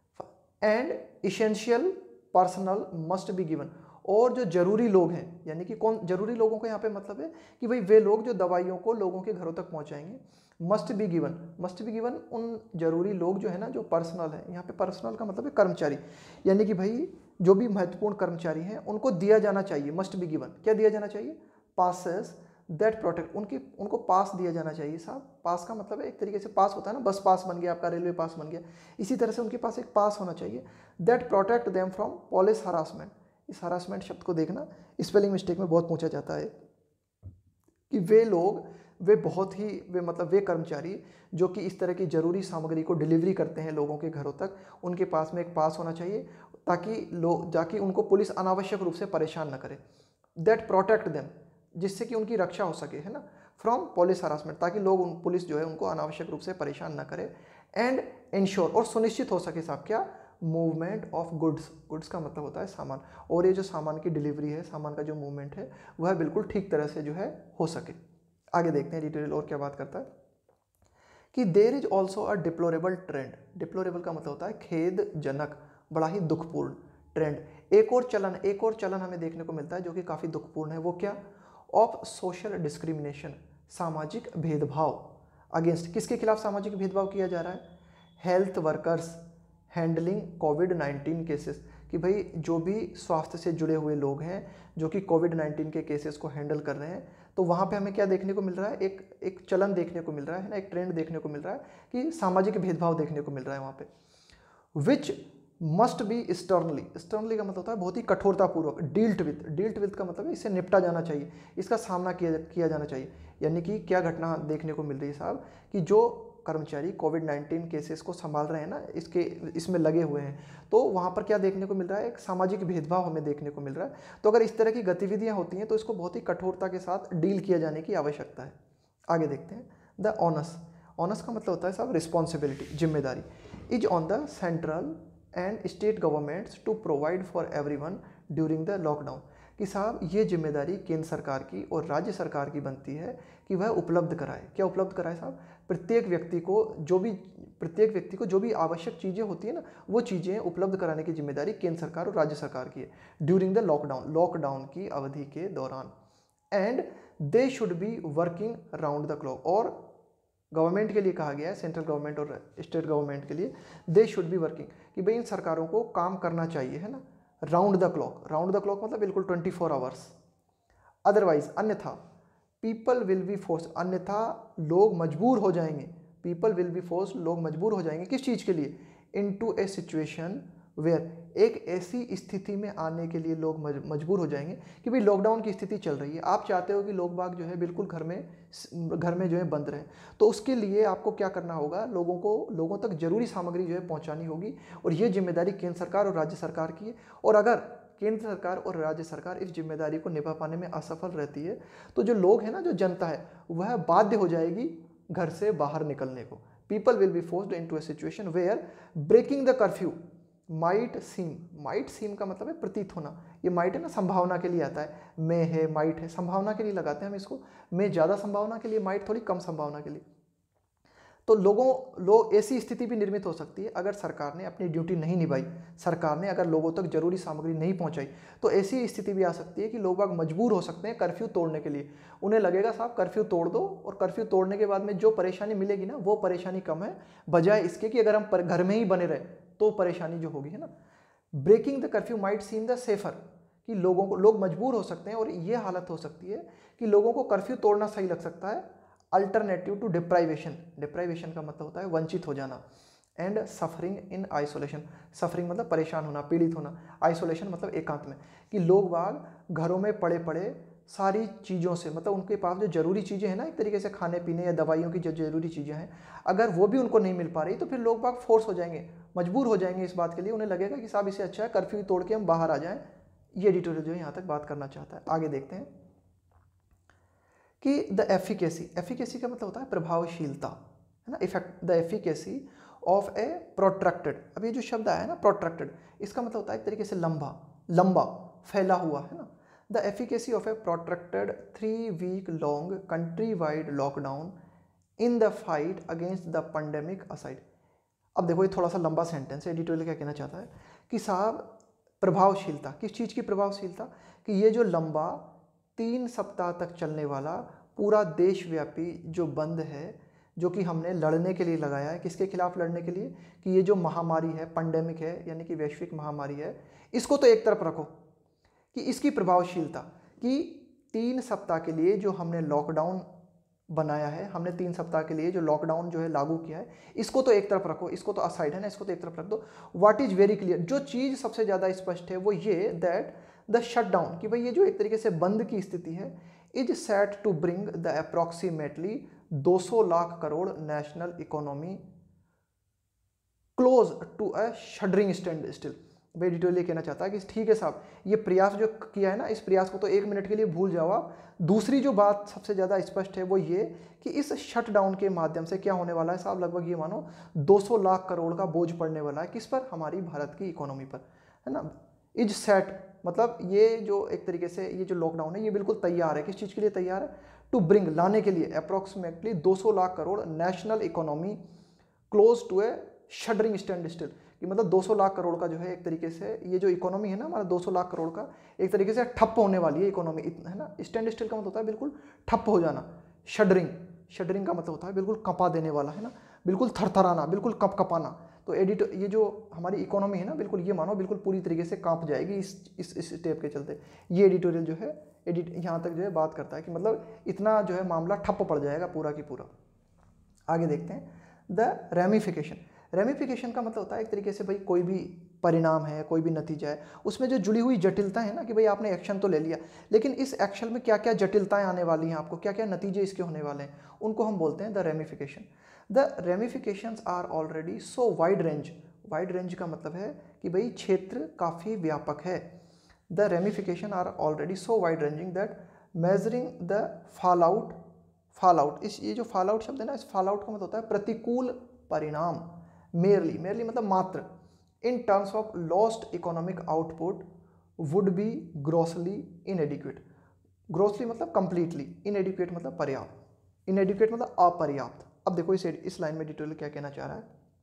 And essential personal must be given, और जो जरूरी लोग हैं, यानी कि कौन जरूरी लोगों को यहाँ पे मतलब है कि भाई वे लोग जो दवाइयों को लोगों के घरों तक पहुँचाएंगे, must be given, must be given उन जरूरी लोग जो है ना, जो पर्सनल है, यहाँ पे पर्सनल का मतलब है कर्मचारी, यानी कि भाई जो भी महत्वपूर्ण कर्मचारी हैं उनको दिया जाना चाहिए, मस्ट बी गिवन, क्या दिया जाना चाहिए, पासेस दैट प्रोटेक्ट, उनकी उनको पास दिया जाना चाहिए साहब। पास का मतलब है एक तरीके से पास होता है ना, बस पास बन गया आपका, रेलवे पास बन गया, इसी तरह से उनके पास एक पास होना चाहिए। That protect them from police harassment, इस हरासमेंट शब्द को देखना स्पेलिंग मिस्टेक में बहुत पूछा जाता है कि वे लोग, वे बहुत ही वे मतलब वे कर्मचारी जो कि इस तरह की जरूरी सामग्री को डिलीवरी करते हैं लोगों के घरों तक, उनके पास में एक पास होना चाहिए ताकि लोग जाके उनको पुलिस अनावश्यक रूप से परेशान न करे। दैट प्रोटेक्ट देम, जिससे कि उनकी रक्षा हो सके, है ना, फ्रॉम पुलिस हरासमेंट, ताकि लोग उन पुलिस जो है उनको अनावश्यक रूप से परेशान न करे। एंड इंश्योर, और सुनिश्चित हो सके साहब क्या, मूवमेंट ऑफ गुड्स, गुड्स का मतलब होता है सामान, और ये जो सामान की डिलीवरी है, सामान का जो मूवमेंट है वह बिल्कुल ठीक तरह से जो है हो सके। आगे देखते हैं डिटेल और क्या बात करता है कि there is also a deplorable trend. Deplorable का मतलब होता है खेदजनक, बड़ा ही दुखपूर्ण ट्रेंड। एक और चलन, एक और चलन हमें देखने को मिलता है जो कि काफ़ी दुखपूर्ण है, वो क्या, ऑफ सोशल डिस्क्रिमिनेशन, सामाजिक भेदभाव अगेंस्ट, किसके खिलाफ सामाजिक भेदभाव किया जा रहा है, health workers handling Covid nineteen cases, कि भाई जो भी स्वास्थ्य से जुड़े हुए लोग हैं जो कि कोविड नाइन्टीन के केसेस को हैंडल कर रहे हैं, तो वहाँ पे हमें क्या देखने को मिल रहा है, एक एक चलन देखने को मिल रहा है ना, एक ट्रेंड देखने को मिल रहा है कि सामाजिक भेदभाव देखने को मिल रहा है वहाँ पे। Which must be sternly, sternly का मतलब होता है बहुत ही कठोरतापूर्वक, डील्ट विथ, डील्ट विथ का मतलब है इससे निपटा जाना चाहिए, इसका सामना किया किया जाना चाहिए। यानी कि क्या घटना देखने को मिल रही है साहब कि जो कर्मचारी कोविड नाइन्टीन केसेस को संभाल रहे हैं ना, इसके इसमें लगे हुए हैं, तो वहाँ पर क्या देखने को मिल रहा है, एक सामाजिक भेदभाव हमें देखने को मिल रहा है। तो अगर इस तरह की गतिविधियाँ होती हैं तो इसको बहुत ही कठोरता के साथ डील किया जाने की आवश्यकता है। आगे देखते हैं द ऑनस, ऑनस का मतलब होता है साहब रिस्पॉन्सिबिलिटी, जिम्मेदारी, is on the central and state governments to provide for everyone during the lockdown, कि साहब ये जिम्मेदारी केंद्र सरकार की और राज्य सरकार की बनती है कि वह उपलब्ध कराए, क्या उपलब्ध कराए साहब, प्रत्येक व्यक्ति को जो भी प्रत्येक व्यक्ति को जो भी आवश्यक चीज़ें होती है ना, वो चीज़ें उपलब्ध कराने की जिम्मेदारी केंद्र सरकार और राज्य सरकार की है ड्यूरिंग द लॉकडाउन, लॉकडाउन की अवधि के दौरान। And they should be working round the clock, और गवर्नमेंट के लिए कहा गया है, सेंट्रल गवर्नमेंट और स्टेट गवर्नमेंट के लिए, दे शुड बी वर्किंग, कि भाई इन सरकारों को काम करना चाहिए, है ना, round the clock, round the clock मतलब बिल्कुल ट्वेंटी फोर आवर्स। अदरवाइज अन्यथा, पीपल विल बी फोर्स, अन्यथा लोग मजबूर हो जाएंगे, पीपल विल बी फोर्स, लोग मजबूर हो जाएंगे किस चीज़ के लिए, इनटू ए सिचुएशन वेयर, एक ऐसी स्थिति में आने के लिए लोग मजबूर हो जाएंगे कि भाई लॉकडाउन की स्थिति चल रही है, आप चाहते हो कि लोग बाग जो है बिल्कुल घर में घर में जो है बंद रहे, तो उसके लिए आपको क्या करना होगा, लोगों को लोगों तक जरूरी सामग्री जो है पहुंचानी होगी, और ये जिम्मेदारी केंद्र सरकार और राज्य सरकार की है। और अगर केंद्र सरकार और राज्य सरकार इस जिम्मेदारी को निभा पाने में असफल रहती है तो जो लोग हैं ना, जो जनता है, वह बाध्य हो जाएगी घर से बाहर निकलने को। People will be forced into a situation where breaking the curfew, might seem, might seem का मतलब है प्रतीत होना। ये माइट है ना, संभावना के लिए आता है, मे है, माइट है, संभावना के लिए लगाते हैं हम इसको। मे ज़्यादा संभावना के लिए, माइट थोड़ी कम संभावना के लिए। तो लोगों लोग ऐसी स्थिति भी निर्मित हो सकती है अगर सरकार ने अपनी ड्यूटी नहीं निभाई, सरकार ने अगर लोगों तक जरूरी सामग्री नहीं पहुंचाई, तो ऐसी स्थिति भी आ सकती है कि लोग बाग मजबूर हो सकते हैं कर्फ्यू तोड़ने के लिए। उन्हें लगेगा साहब कर्फ्यू तोड़ दो, और कर्फ्यू तोड़ने के बाद में जो परेशानी मिलेगी ना, वो परेशानी कम है बजाय इसके कि अगर हम घर में ही बने रहे तो परेशानी जो होगी, है ना। Breaking the curfew might seem the safer, कि लोगों को, लोग मजबूर हो सकते हैं और ये हालत हो सकती है कि लोगों को कर्फ्यू तोड़ना सही लग सकता है। अल्टरनेटिव टू डिप्राइवेशन, डिप्राइवेशन का मतलब होता है वंचित हो जाना। And suffering in isolation, suffering मतलब परेशान होना, पीड़ित होना। आइसोलेशन मतलब एकांत में, कि लोग बाग घरों में पड़े पड़े सारी चीज़ों से, मतलब उनके पास जो जरूरी चीज़ें हैं ना, एक तरीके से खाने पीने या दवाइयों की जो जरूरी चीज़ें हैं, अगर वो भी उनको नहीं मिल पा रही तो फिर लोग बाग फोर्स हो जाएंगे, मजबूर हो जाएंगे इस बात के लिए। उन्हें लगेगा कि साहब इससे अच्छा है कर्फ्यू तोड़ के हम बाहर आ जाएं। ये एडिटोरियल जो है यहाँ तक बात करना चाहता है। आगे देखते हैं कि द एफिकेसी, एफिकेसी का मतलब होता है प्रभावशीलता, है ना। Effect, the efficacy of a protracted, अब ये जो शब्द आया है ना प्रोट्रैक्टेड, इसका मतलब होता है एक तरीके से लंबा, लंबा फैला हुआ, है ना। The efficacy of a protracted three week long countrywide lockdown in the fight against the pandemic aside. अब देखो ये थोड़ा सा लंबा सेंटेंस है, एडिटोरियल क्या कहना चाहता है कि साहब प्रभावशीलता, किस चीज़ की प्रभावशीलता, कि ये जो लंबा तीन सप्ताह तक चलने वाला पूरा देशव्यापी जो बंद है, जो कि हमने लड़ने के लिए लगाया है, किसके खिलाफ लड़ने के लिए, कि ये जो महामारी है, पेंडेमिक है, यानी कि वैश्विक महामारी है, इसको तो एक तरफ रखो, कि इसकी प्रभावशीलता, कि तीन सप्ताह के लिए जो हमने लॉकडाउन बनाया है, हमने तीन सप्ताह के लिए जो लॉकडाउन जो है लागू किया है, इसको तो एक तरफ रखो, इसको तो असाइड है ना, इसको तो एक तरफ रख दो। व्हाट इज वेरी क्लियर, जो चीज़ सबसे ज़्यादा स्पष्ट है वो ये दैट द शटडाउन, कि भाई ये जो एक तरीके से बंद की स्थिति है, is set to bring the approximately दो सौ lakh crore national economy close to a shuddering standstill. भाई एडिटोरियल कहना चाहता है कि ठीक है साहब, ये प्रयास जो किया है ना, इस प्रयास को तो एक मिनट के लिए भूल जाओ आप। दूसरी जो बात सबसे ज़्यादा स्पष्ट है वो ये कि इस शटडाउन के माध्यम से क्या होने वाला है साहब, लगभग ये मानो दो सौ लाख करोड़ का बोझ पड़ने वाला है, किस पर, हमारी भारत की इकोनॉमी पर, है ना। इज सेट मतलब ये जो एक तरीके से ये जो लॉकडाउन है ये बिल्कुल तैयार है, किस चीज़ के लिए तैयार है, टू ब्रिंग, लाने के लिए, अप्रॉक्सीमेटली दो सौ lakh crore national economy close to a shuddering standstill, कि मतलब दो सौ लाख करोड़ का जो है एक तरीके से ये जो इकोनॉमी है ना हमारा दो सौ लाख करोड़ का, एक तरीके से ठप होने वाली है इकोनॉमी, है ना। स्टैंड स्टिल का मतलब होता है बिल्कुल ठप हो जाना, शडरिंग, शडरिंग का मतलब होता है बिल्कुल कंपा देने वाला, है ना, बिल्कुल थरथराना, बिल्कुल कप कपाना। तो एडिट ये जो हमारी इकोनॉमी है ना, बिल्कुल ये मानो बिल्कुल पूरी तरीके से कांप जाएगी इस इस इस स्टेप के चलते। ये एडिटोरियल जो है एडिट यहाँ तक जो है बात करता है कि मतलब इतना जो है मामला ठप पड़ जाएगा पूरा की पूरा। आगे देखते हैं द रेमिफिकेशन। रेमिफिकेशन का मतलब होता है एक तरीके से भाई कोई भी परिणाम है, कोई भी नतीजा है, उसमें जो जुड़ी हुई जटिलता है ना, कि भाई आपने एक्शन तो ले लिया, लेकिन इस एक्शन में क्या क्या जटिलताएं आने वाली हैं, आपको क्या क्या नतीजे इसके होने वाले हैं, उनको हम बोलते हैं the ramification. The ramifications are already so wide range, wide range का मतलब है कि भाई क्षेत्र काफ़ी व्यापक है। The ramification are already so wide ranging that measuring the fallout, fallout, इस ये जो फॉल आउट शब्द है ना, इस फॉल आउट का मतलब होता है प्रतिकूल परिणाम, मेरली, मेरली मतलब मात्र, in terms of lost economic output would be grossly inadequate. Grossly मतलब कंप्लीटली, इनएडिक्वेट मतलब पर्याप्त, इनएडिक्वेट मतलब अपर्याप्त। अब देखो इस इस लाइन में एडिटोरियल क्या कहना चाह रहा है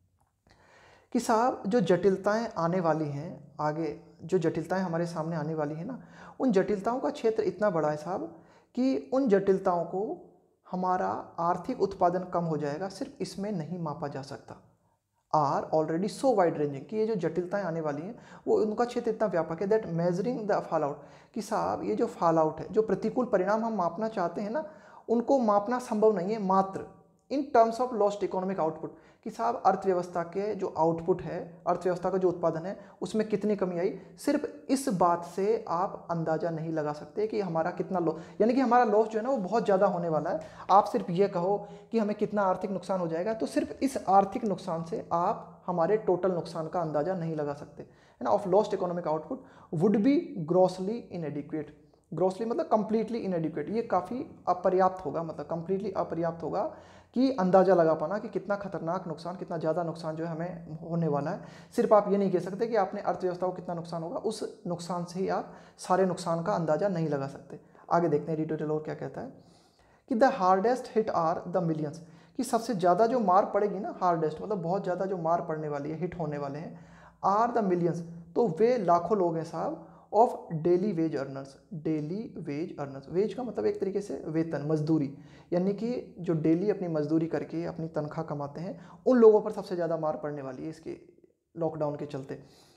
कि साहब जो जटिलताएं आने वाली हैं, आगे जो जटिलताएं हमारे सामने आने वाली हैं ना, उन जटिलताओं का क्षेत्र इतना बड़ा है साहब कि उन जटिलताओं को हमारा आर्थिक उत्पादन कम हो जाएगा, सिर्फ इसमें नहीं मापा जा सकता। Are already so wide ranging, कि ये जो जटिलताएं आने वाली हैं वो उनका क्षेत्र इतना व्यापक है that measuring the fallout, कि साहब ये जो फॉल आउट है, जो प्रतिकूल परिणाम हम मापना चाहते हैं ना, उनको मापना संभव नहीं है मात्र in terms of lost economic output, कि साहब अर्थव्यवस्था के जो आउटपुट है, अर्थव्यवस्था का जो उत्पादन है उसमें कितनी कमी आई, सिर्फ इस बात से आप अंदाजा नहीं लगा सकते कि हमारा कितना लॉस, यानी कि हमारा लॉस जो है ना वो बहुत ज़्यादा होने वाला है। आप सिर्फ ये कहो कि हमें कितना आर्थिक नुकसान हो जाएगा, तो सिर्फ इस आर्थिक नुकसान से आप हमारे टोटल नुकसान का अंदाजा नहीं लगा सकते, है ना। Of lost economic output would be grossly inadequate, grossly मतलब कंप्लीटली इनएडिक्वेट, ये काफ़ी अपर्याप्त होगा, मतलब कंप्लीटली अपर्याप्त होगा कि अंदाज़ा लगा पाना कि कितना खतरनाक नुकसान, कितना ज़्यादा नुकसान जो है हमें होने वाला है। सिर्फ आप ये नहीं कह सकते कि आपने अर्थव्यवस्था को कितना नुकसान होगा, उस नुकसान से ही आप सारे नुकसान का अंदाज़ा नहीं लगा सकते। आगे देखते हैं एडिटोरियल और क्या कहता है कि the hardest hit are the millions, कि सबसे ज़्यादा जो मार पड़ेगी ना, हार्डेस्ट मतलब बहुत ज़्यादा जो मार पड़ने वाली है, हिट होने वाले हैं, आर द मिलियंस, तो वे लाखों लोग हैं साहब, of daily wage earners, daily wage earners, wage का मतलब एक तरीके से वेतन, मजदूरी, यानी कि जो डेली अपनी मजदूरी करके अपनी तनख्वाह कमाते हैं, उन लोगों पर सबसे ज़्यादा मार पड़ने वाली है इसके लॉकडाउन के चलते।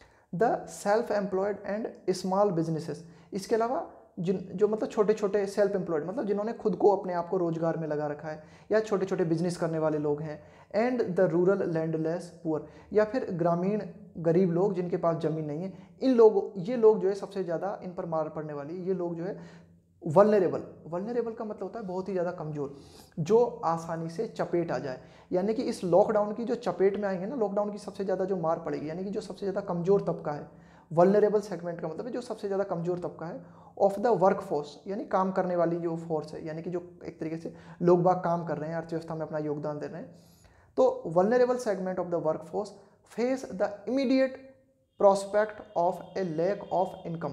The self employed and small businesses, इसके अलावा जिन जो मतलब छोटे छोटे सेल्फ एम्प्लॉयड मतलब जिन्होंने खुद को अपने आप को रोजगार में लगा रखा है, या छोटे छोटे बिजनेस करने वाले लोग हैं, and the rural landless poor, या फिर ग्रामीण गरीब लोग जिनके पास ज़मीन नहीं है, इन लोगों ये लोग जो है सबसे ज़्यादा इन पर मार पड़ने वाली है। ये लोग जो है वल्नरेबल, वल्नरेबल का मतलब होता है बहुत ही ज़्यादा कमज़ोर, जो आसानी से चपेट आ जाए, यानी कि इस लॉकडाउन की जो चपेट में आएंगे ना, लॉकडाउन की सबसे ज़्यादा जो मार पड़ेगी, यानी कि जो सबसे ज़्यादा कमज़ोर तबका है, वल्नरेबल सेगमेंट का मतलब है जो सबसे ज़्यादा कमज़ोर तबका है, ऑफ द वर्क फोर्स, यानी काम करने वाली जो फोर्स है, यानी कि जो एक तरीके से लोग बाग काम कर रहे हैं, अर्थव्यवस्था में अपना योगदान दे रहे हैं, तो vulnerable segment of the workforce face the immediate prospect of a lack of income,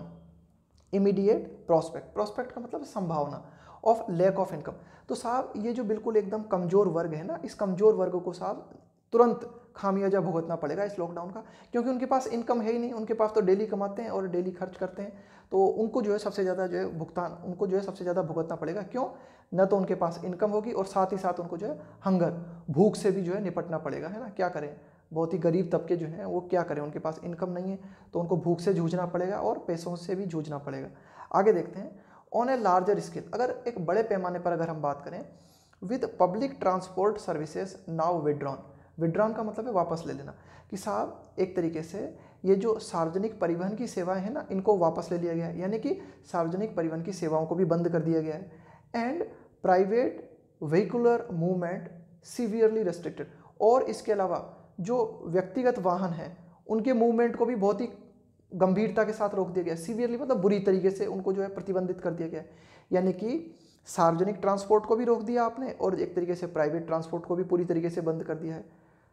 immediate prospect, prospect का मतलब संभावना, ऑफ लैक ऑफ इनकम, तो साहब ये जो बिल्कुल एकदम कमज़ोर वर्ग है ना, इस कमज़ोर वर्ग को साहब तुरंत खामियाजा भुगतना पड़ेगा इस लॉकडाउन का, क्योंकि उनके पास इनकम है ही नहीं, उनके पास तो डेली कमाते हैं और डेली खर्च करते हैं, तो उनको जो है सबसे ज़्यादा जो है भुगतान, उनको जो है सबसे ज़्यादा भुगतना पड़ेगा। क्यों? न तो उनके पास इनकम होगी और साथ ही साथ उनको जो है हंगर, भूख से भी जो है निपटना पड़ेगा, है ना। क्या करें, बहुत ही गरीब तबके जो हैं वो क्या करें, उनके पास इनकम नहीं है, तो उनको भूख से जूझना पड़ेगा और पैसों से भी जूझना पड़ेगा। आगे देखते हैं, ऑन ए लार्जर स्केल, अगर एक बड़े पैमाने पर अगर हम बात करें, with public transport services now withdrawn, withdrawn का मतलब है वापस ले लेना, कि साहब एक तरीके से ये जो सार्वजनिक परिवहन की सेवाएं हैं ना, इनको वापस ले लिया गया है, यानी कि सार्वजनिक परिवहन की सेवाओं को भी बंद कर दिया गया है, and private vehicular movement severely restricted, और इसके अलावा जो व्यक्तिगत वाहन हैं उनके मूवमेंट को भी बहुत ही गंभीरता के साथ रोक दिया गया, सीवियरली मतलब बुरी तरीके से उनको जो है प्रतिबंधित कर दिया गया है, यानी कि सार्वजनिक ट्रांसपोर्ट को भी रोक दिया आपने और एक तरीके से प्राइवेट ट्रांसपोर्ट को भी पूरी तरीके से बंद कर दिया है।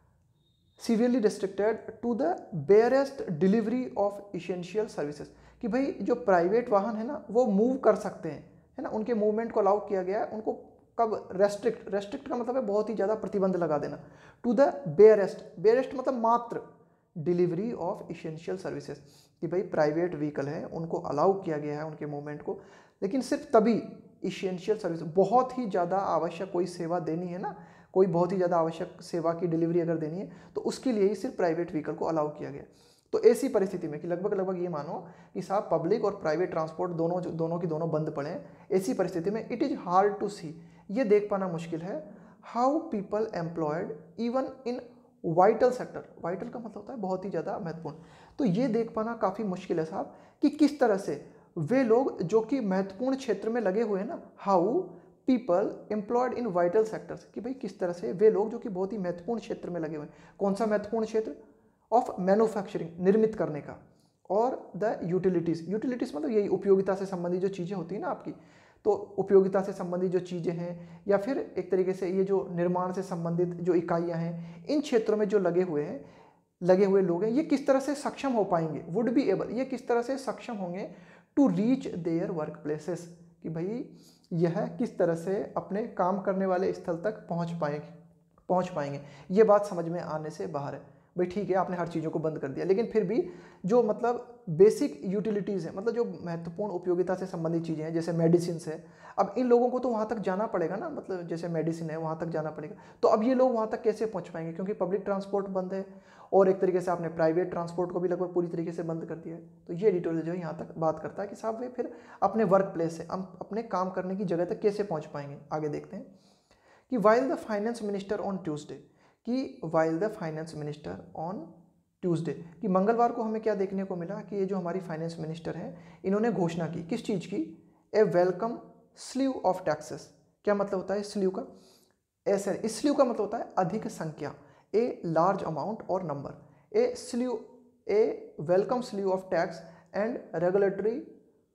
Severely restricted to the barest delivery of essential services, कि भाई जो प्राइवेट वाहन है ना वो मूव कर सकते हैं, है ना, उनके मूवमेंट को अलाउ किया गया है, उनको कब रेस्ट्रिक्ट, रेस्ट्रिक्ट का मतलब है बहुत ही ज़्यादा प्रतिबंध लगा देना, टू द बेयरेस्ट, बेयरेस्ट मतलब मात्र, डिलीवरी ऑफ इसेंशियल सर्विसेज, कि भाई प्राइवेट व्हीकल है उनको अलाउ किया गया है उनके मूवमेंट को, लेकिन सिर्फ तभी इसेंशियल सर्विस, बहुत ही ज़्यादा आवश्यक कोई सेवा देनी है ना, कोई बहुत ही ज़्यादा आवश्यक सेवा की डिलीवरी अगर देनी है तो उसके लिए ही सिर्फ प्राइवेट व्हीकल को अलाउ किया गया। तो ऐसी परिस्थिति में कि लगभग लगभग ये मानो कि साहब पब्लिक और प्राइवेट ट्रांसपोर्ट दोनों दोनों की दोनों बंद पड़े हैं, ऐसी परिस्थिति में it is hard to see, ये देख पाना मुश्किल है, how people employed even in vital sector, vital का मतलब होता है बहुत ही ज़्यादा महत्वपूर्ण, तो ये देख पाना काफ़ी मुश्किल है साहब कि किस तरह से वे लोग जो कि महत्वपूर्ण क्षेत्र में लगे हुए हैं ना, how people employed in vital sectors, कि भाई किस तरह से वे लोग जो कि बहुत ही महत्वपूर्ण क्षेत्र में लगे हुए हैं, कौन सा महत्वपूर्ण क्षेत्र, ऑफ मैन्युफैक्चरिंग, निर्मित करने का, और द यूटिलिटीज़, यूटिलिटीज़ मतलब यही उपयोगिता से संबंधित जो चीज़ें होती हैं ना आपकी, तो उपयोगिता से संबंधित जो चीज़ें हैं या फिर एक तरीके से ये जो निर्माण से संबंधित जो इकाइयाँ हैं, इन क्षेत्रों में जो लगे हुए हैं लगे हुए लोग हैं, ये किस तरह से सक्षम हो पाएंगे, वुड बी एबल, ये किस तरह से सक्षम होंगे to reach their workplaces, कि भाई यह किस तरह से अपने काम करने वाले स्थल तक पहुंच पाएंगे पहुंच पाएंगे ये बात समझ में आने से बाहर है। भाई ठीक है आपने हर चीज़ों को बंद कर दिया, लेकिन फिर भी जो मतलब बेसिक यूटिलिटीज़ है, मतलब जो महत्वपूर्ण उपयोगिता से संबंधित चीज़ें हैं जैसे मेडिसिन है, अब इन लोगों को तो वहाँ तक जाना पड़ेगा ना, मतलब जैसे मेडिसिन है वहाँ तक जाना पड़ेगा, तो अब ये लोग वहाँ तक कैसे पहुँच पाएंगे, क्योंकि पब्लिक ट्रांसपोर्ट बंद है और एक तरीके से आपने प्राइवेट ट्रांसपोर्ट को भी लगभग पूरी तरीके से बंद कर दिया है। तो ये एडिटोरियल जो है यहाँ तक बात करता है कि साहब वे फिर अपने वर्क प्लेस से हम अपने काम करने की जगह तक कैसे पहुँच पाएंगे। आगे देखते हैं कि while the finance minister on Tuesday, कि while the finance minister on Tuesday, कि मंगलवार को हमें क्या देखने को मिला कि ये जो हमारी फाइनेंस मिनिस्टर हैं इन्होंने घोषणा की, किस चीज़ की, a welcome sleeve of taxes. क्या मतलब होता है स्लीव का, ऐसे इस स्लीव का मतलब होता है अधिक संख्या, ए लार्ज अमाउंट और number, a sleeve a welcome sleeve of tax and regulatory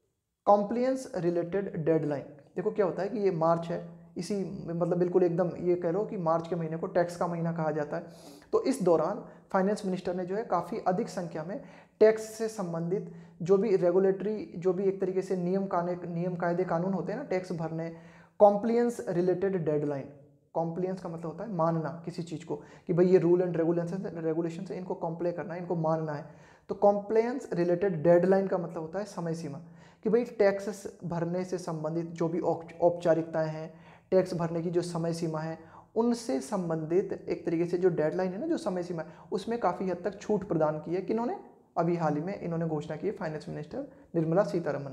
compliance related deadline. देखो क्या होता है कि ये मार्च है, इसी मतलब बिल्कुल एकदम ये कह लो कि मार्च के महीने को टैक्स का महीना कहा जाता है। तो इस दौरान फाइनेंस मिनिस्टर ने जो है काफ़ी अधिक संख्या में टैक्स से संबंधित जो भी रेगुलेटरी, जो भी एक तरीके से नियम काने नियम कायदे कानून होते हैं ना टैक्स भरने, कॉम्प्लियंस रिलेटेड डेडलाइन। कॉम्प्लियंस का मतलब होता है मानना किसी चीज़ को, कि भाई ये रूल एंड रेगुलेशन रेगुलेशन से इनको कॉम्प्ले करना है, इनको मानना है। तो कॉम्प्लियंस रिलेटेड डेडलाइन का मतलब होता है समय सीमा, कि भाई टैक्स भरने से संबंधित जो भी औपचारिकताएं हैं, टैक्स भरने की जो समय सीमा है, उनसे संबंधित एक तरीके से जो डेडलाइन है ना, जो समय सीमा है, उसमें काफ़ी हद तक छूट प्रदान की है। किन्होंने? अभी हाल ही में इन्होंने घोषणा की है फाइनेंस मिनिस्टर निर्मला सीतारमन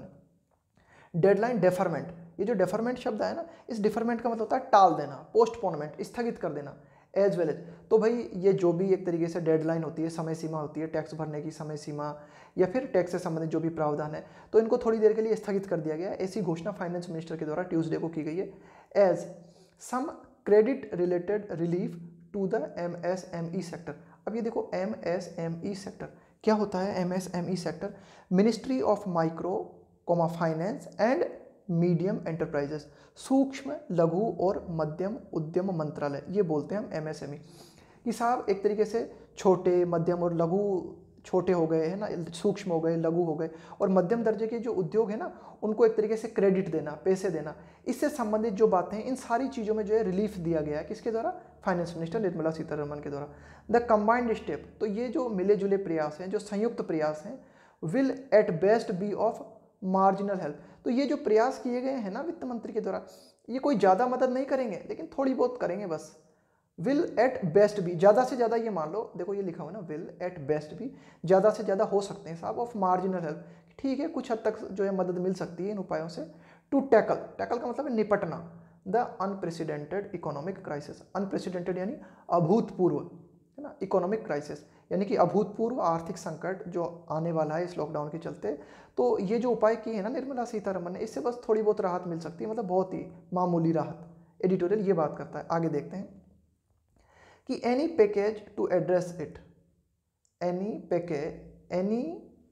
ने। डेडलाइन डेफरमेंट, ये जो डेफरमेंट शब्द है ना, इस डेफरमेंट का मतलब होता है टाल देना, पोस्टपोनमेंट, स्थगित कर देना, एज वेल एज। तो भाई ये जो भी एक तरीके से डेडलाइन होती है, समय सीमा होती है, टैक्स भरने की समय सीमा या फिर टैक्स से संबंधित जो भी प्रावधान है, तो इनको थोड़ी देर के लिए स्थगित कर दिया गया है। ऐसी घोषणा फाइनेंस मिनिस्टर के द्वारा ट्यूसडे को की गई है। As some credit related relief to the M S M E sector. अब ये देखो M S M E sector क्या होता है? M S M E sector ministry of micro comma finance and medium enterprises, सूक्ष्म लघु और मध्यम उद्यम मंत्रालय, ये बोलते हैं हम एम एस एम ई। कि साहब एक तरीके से छोटे, मध्यम और लघु, छोटे हो गए है ना, सूक्ष्म हो गए, लघु हो गए, और मध्यम दर्जे के जो उद्योग है ना, उनको एक तरीके से क्रेडिट देना, पैसे देना, इससे संबंधित जो बातें हैं, इन सारी चीज़ों में जो है रिलीफ दिया गया है। किसके द्वारा? फाइनेंस मिनिस्टर निर्मला सीतारमन के द्वारा। द कंबाइंड स्टेप, तो ये जो मिले जुले प्रयास हैं, जो संयुक्त प्रयास हैं, will at best be of marginal help. तो ये जो प्रयास किए गए हैं ना वित्त मंत्री के द्वारा, ये कोई ज़्यादा मदद नहीं करेंगे, लेकिन थोड़ी बहुत करेंगे बस। विल एट बेस्ट भी, ज़्यादा से ज़्यादा, ये मान लो, देखो ये लिखा हुआ है ना, विल एट बेस्ट भी, ज़्यादा से ज़्यादा हो सकते हैं साहब, ऑफ मार्जिनल हेल्प, ठीक है, कुछ हद तक जो है मदद मिल सकती है इन उपायों से। टू टैकल, टैकल का मतलब है निपटना, the unprecedented economic crisis. Unprecedented यानी अभूतपूर्व, है ना, इकोनॉमिक क्राइसिस यानी कि अभूतपूर्व आर्थिक संकट जो आने वाला है इस लॉकडाउन के चलते। तो ये जो उपाय किए हैं ना निर्मला सीतारमन ने, इससे बस थोड़ी बहुत राहत मिल सकती है, मतलब बहुत ही मामूली राहत। एडिटोरियल ये बात करता है। आगे देखते हैं कि any package to address it, any package any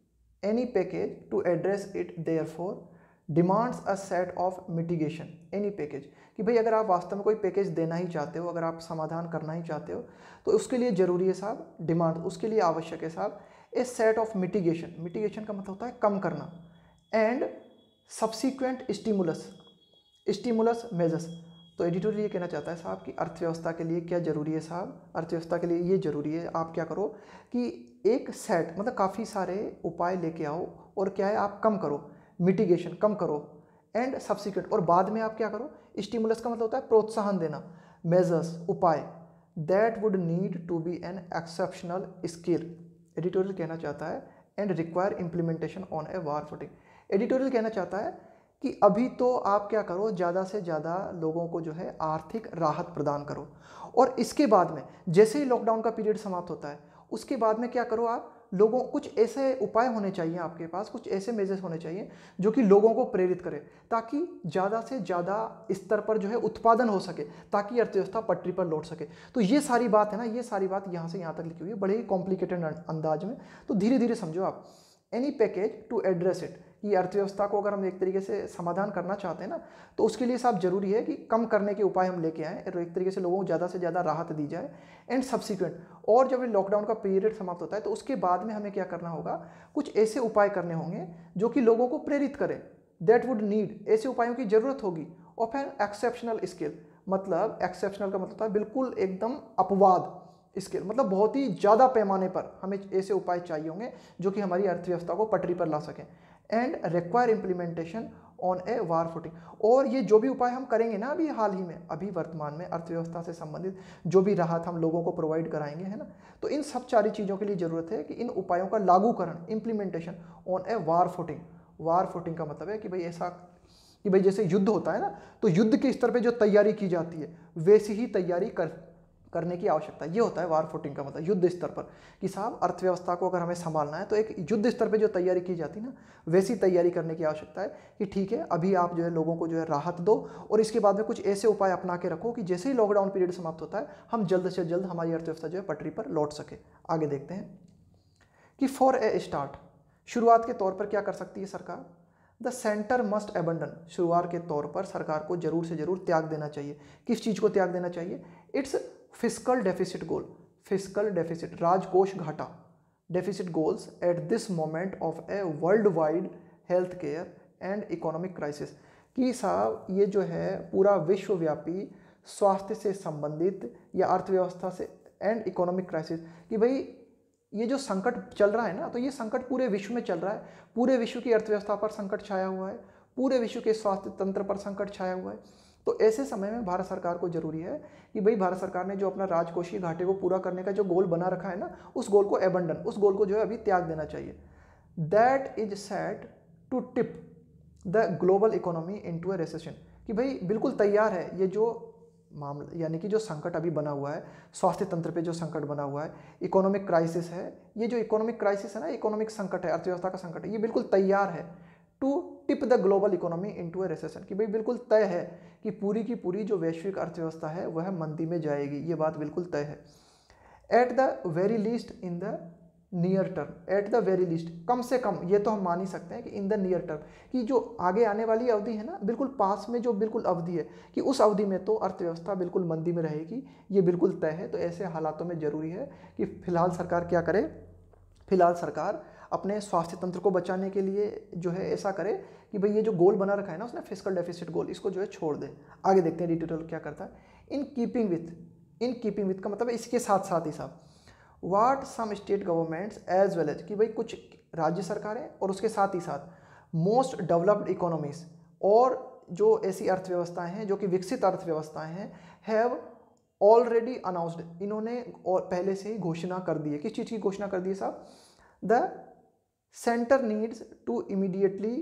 any package to address it therefore demands a set of mitigation. Any package, कि भाई अगर आप वास्तव में कोई पैकेज देना ही चाहते हो, अगर आप समाधान करना ही चाहते हो, तो उसके लिए जरूरी है साहब डिमांड, उसके लिए आवश्यक है साहब a set of mitigation. Mitigation का मतलब होता है कम करना, and subsequent stimulus stimulus measures. तो एडिटोरियल ये कहना चाहता है साहब कि अर्थव्यवस्था के लिए क्या जरूरी है साहब? अर्थव्यवस्था के लिए ये जरूरी है, आप क्या करो कि एक सेट, मतलब काफ़ी सारे उपाय लेके आओ, और क्या है, आप कम करो, मिटिगेशन कम करो, एंड सब्सिक्वेंट, और बाद में आप क्या करो, स्टिमुलस का मतलब होता है प्रोत्साहन देना, मेजर्स उपाय, that would need to be an exceptional skill. Editorial कहना चाहता है and require implementation on a war footing. Editorial कहना चाहता है कि अभी तो आप क्या करो, ज़्यादा से ज़्यादा लोगों को जो है आर्थिक राहत प्रदान करो, और इसके बाद में जैसे ही लॉकडाउन का पीरियड समाप्त होता है, उसके बाद में क्या करो, आप लोगों, कुछ ऐसे उपाय होने चाहिए आपके पास, कुछ ऐसे मेजर्स होने चाहिए जो कि लोगों को प्रेरित करें, ताकि ज़्यादा से ज़्यादा स्तर पर जो है उत्पादन हो सके, ताकि अर्थव्यवस्था पटरी पर लौट सके। तो ये सारी बात है ना, ये सारी बात यहाँ से यहाँ तक लिखी हुई है बड़े ही कॉम्प्लिकेटेड अंदाज में, तो धीरे धीरे समझो आप। Any package to address it, ये अर्थव्यवस्था को अगर हम एक तरीके से समाधान करना चाहते हैं ना, तो उसके लिए साहब जरूरी है कि कम करने के उपाय हम लेके आएँ, एक तरीके से लोगों को ज़्यादा से ज़्यादा राहत दी जाए, एंड सब्सिक्वेंट, और जब लॉकडाउन का पीरियड समाप्त होता है तो उसके बाद में हमें क्या करना होगा, कुछ ऐसे उपाय करने होंगे जो कि लोगों को प्रेरित करें, दैट वुड नीड, ऐसे उपायों की जरूरत होगी, ऑफ एन एक्सेप्शनल स्केल। मतलब एक्सेप्शनल का मतलब होता है बिल्कुल एकदम अपवाद स्केल, मतलब बहुत ही ज़्यादा पैमाने पर हमें ऐसे उपाय चाहिए होंगे जो कि हमारी अर्थव्यवस्था को पटरी पर ला सकें, and require implementation on a war footing. और ये जो भी उपाय हम करेंगे ना अभी हाल ही में, अभी वर्तमान में अर्थव्यवस्था से संबंधित जो भी राहत हम लोगों को प्रोवाइड कराएंगे, है ना, तो इन सब सारी चीज़ों के लिए ज़रूरत है कि इन उपायों का लागूकरण, implementation on a war footing. War footing का मतलब है कि भाई ऐसा कि भाई जैसे युद्ध होता है ना, तो युद्ध के स्तर पे जो तैयारी की जाती है वैसी ही तैयारी कर करने की आवश्यकता, ये होता है वार फुटिंग का मतलब, युद्ध स्तर पर, कि साहब अर्थव्यवस्था को अगर हमें संभालना है तो एक युद्ध स्तर पे जो तैयारी की जाती है ना, वैसी तैयारी करने की आवश्यकता है कि ठीक है अभी आप जो है लोगों को जो है राहत दो, और इसके बाद में कुछ ऐसे उपाय अपना के रखो कि जैसे ही लॉकडाउन पीरियड समाप्त होता है हम जल्द से जल्द हमारी अर्थव्यवस्था जो है पटरी पर लौट सके। आगे देखते हैं कि फॉर ए स्टार्ट, शुरुआत के तौर पर क्या कर सकती है सरकार, द सेंटर मस्ट एबंडन, शुरुआत के तौर पर सरकार को जरूर से जरूर त्याग देना चाहिए। किस चीज़ को त्याग देना चाहिए? It's fiscal deficit goal, fiscal deficit राजकोष घाटा, deficit goals at this moment of a worldwide health care and economic crisis, कि साहब ये जो है पूरा विश्वव्यापी स्वास्थ्य से संबंधित या अर्थव्यवस्था से एंड इकोनॉमिक क्राइसिस, कि भाई ये जो संकट चल रहा है ना, तो ये संकट पूरे विश्व में चल रहा है, पूरे विश्व की अर्थव्यवस्था पर संकट छाया हुआ है, पूरे विश्व के स्वास्थ्य तंत्र पर संकट छाया हुआ है। तो ऐसे समय में भारत सरकार को जरूरी है कि भाई भारत सरकार ने जो अपना राजकोषीय घाटे को पूरा करने का जो गोल बना रखा है ना, उस गोल को एबंडन, उस गोल को जो है अभी त्याग देना चाहिए। That is set to tip the global economy into a recession, कि भाई बिल्कुल तैयार है ये जो मामला, यानी कि जो संकट अभी बना हुआ है, स्वास्थ्य तंत्र पे जो संकट बना हुआ है, इकोनॉमिक क्राइसिस है, ये जो इकोनॉमिक क्राइसिस है ना, इकोनॉमिक संकट है, अर्थव्यवस्था का संकट है, ये बिल्कुल तैयार है to tip the global economy into a recession, कि भाई बिल्कुल तय है कि पूरी की पूरी जो वैश्विक अर्थव्यवस्था है वह मंदी में जाएगी, ये बात बिल्कुल तय है। At the very least in the near term, at the very least, कम से कम ये तो हम मान ही सकते हैं कि इन द नियर टर्म, कि जो आगे आने वाली अवधि है ना, बिल्कुल पास में जो बिल्कुल अवधि है, कि उस अवधि में तो अर्थव्यवस्था बिल्कुल मंदी में रहेगी, ये बिल्कुल तय है। तो ऐसे हालातों में जरूरी है कि फिलहाल सरकार क्या करे, फिलहाल सरकार अपने स्वास्थ्य तंत्र को बचाने के लिए जो है ऐसा करे कि भाई ये जो गोल बना रखा है ना उसने, फिस्कल डेफिसिट गोल, इसको जो है छोड़ दे। आगे देखते हैं एडिटोरियल क्या करता है। In keeping with, in keeping with का मतलब इसके साथ साथ ही साथ what some state governments as well as, कि भाई कुछ राज्य सरकारें और उसके साथ ही साथ मोस्ट डेवलप्ड इकोनॉमीज, और जो ऐसी अर्थव्यवस्थाएं हैं जो कि विकसित अर्थव्यवस्थाएं हैं, हैव ऑलरेडी अनाउंस्ड, इन्होंने और पहले से ही घोषणा कर दी है। किस चीज़ की घोषणा कर दी है साहब? The centre needs to immediately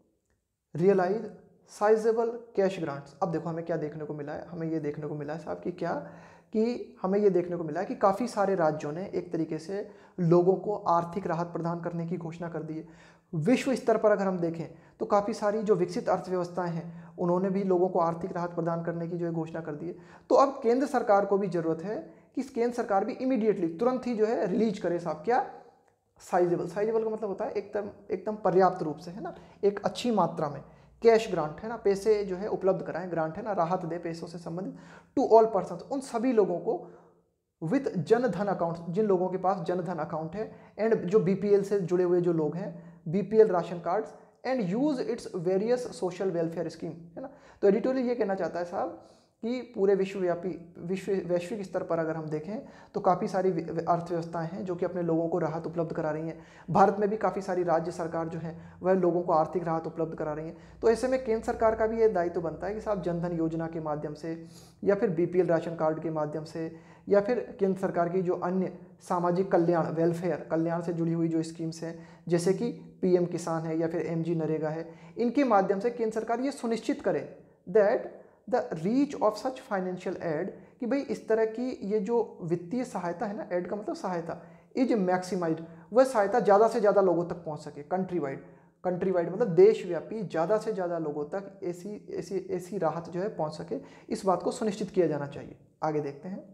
realise sizeable cash grants. अब देखो हमें क्या देखने को मिला है, हमें ये देखने को मिला है साहब कि क्या, कि हमें ये देखने को मिला है कि काफ़ी सारे राज्यों ने एक तरीके से लोगों को आर्थिक राहत प्रदान करने की घोषणा कर दी है। विश्व स्तर पर अगर हम देखें तो काफ़ी सारी जो विकसित अर्थव्यवस्थाएं हैं उन्होंने भी लोगों को आर्थिक राहत प्रदान करने की जो है घोषणा कर दी है। तो अब केंद्र सरकार को भी ज़रूरत है कि केंद्र सरकार भी इमीडिएटली, तुरंत ही जो है रिलीज करे साहब क्या, साइजेबल, साइजेबल का मतलब होता है एकदम एकदम पर्याप्त रूप से, है ना, एक अच्छी मात्रा में कैश ग्रांट, है ना, पैसे जो है उपलब्ध कराएं, ग्रांट है ना, राहत दे पैसों से संबंधित, टू ऑल पर्सन्स, उन सभी लोगों को, विथ जनधन अकाउंट, जिन लोगों के पास जनधन अकाउंट है, एंड जो बीपीएल से जुड़े हुए जो लोग हैं, BPL ration cards, and use its various social welfare scheme, है ना। तो एडिटोरियल ये कहना चाहता है साहब कि पूरे विश्वव्यापी विश्व वैश्विक स्तर पर अगर हम देखें तो काफ़ी सारी अर्थव्यवस्थाएं हैं जो कि अपने लोगों को राहत उपलब्ध करा रही हैं। भारत में भी काफ़ी सारी राज्य सरकार जो है वह लोगों को आर्थिक राहत उपलब्ध करा रही हैं। तो ऐसे में केंद्र सरकार का भी ये दायित्व बनता है कि साहब जनधन योजना के माध्यम से, या फिर बीपीएल राशन कार्ड के माध्यम से, या फिर केंद्र सरकार की जो अन्य सामाजिक कल्याण, वेलफेयर कल्याण से जुड़ी हुई जो स्कीम्स हैं, जैसे कि पीएम किसान है या फिर एमजी नरेगा है, इनके माध्यम से केंद्र सरकार ये सुनिश्चित करे that the reach of such financial aid, कि भाई इस तरह की ये जो वित्तीय सहायता है ना, एड का मतलब सहायता, इज मैक्सिमाइज्ड, वह सहायता ज़्यादा से ज़्यादा लोगों तक पहुंच सके, कंट्री वाइड, कंट्री वाइड मतलब देशव्यापी ज़्यादा से ज़्यादा लोगों तक ऐसी ऐसी ऐसी राहत जो है पहुंच सके, इस बात को सुनिश्चित किया जाना चाहिए। आगे देखते हैं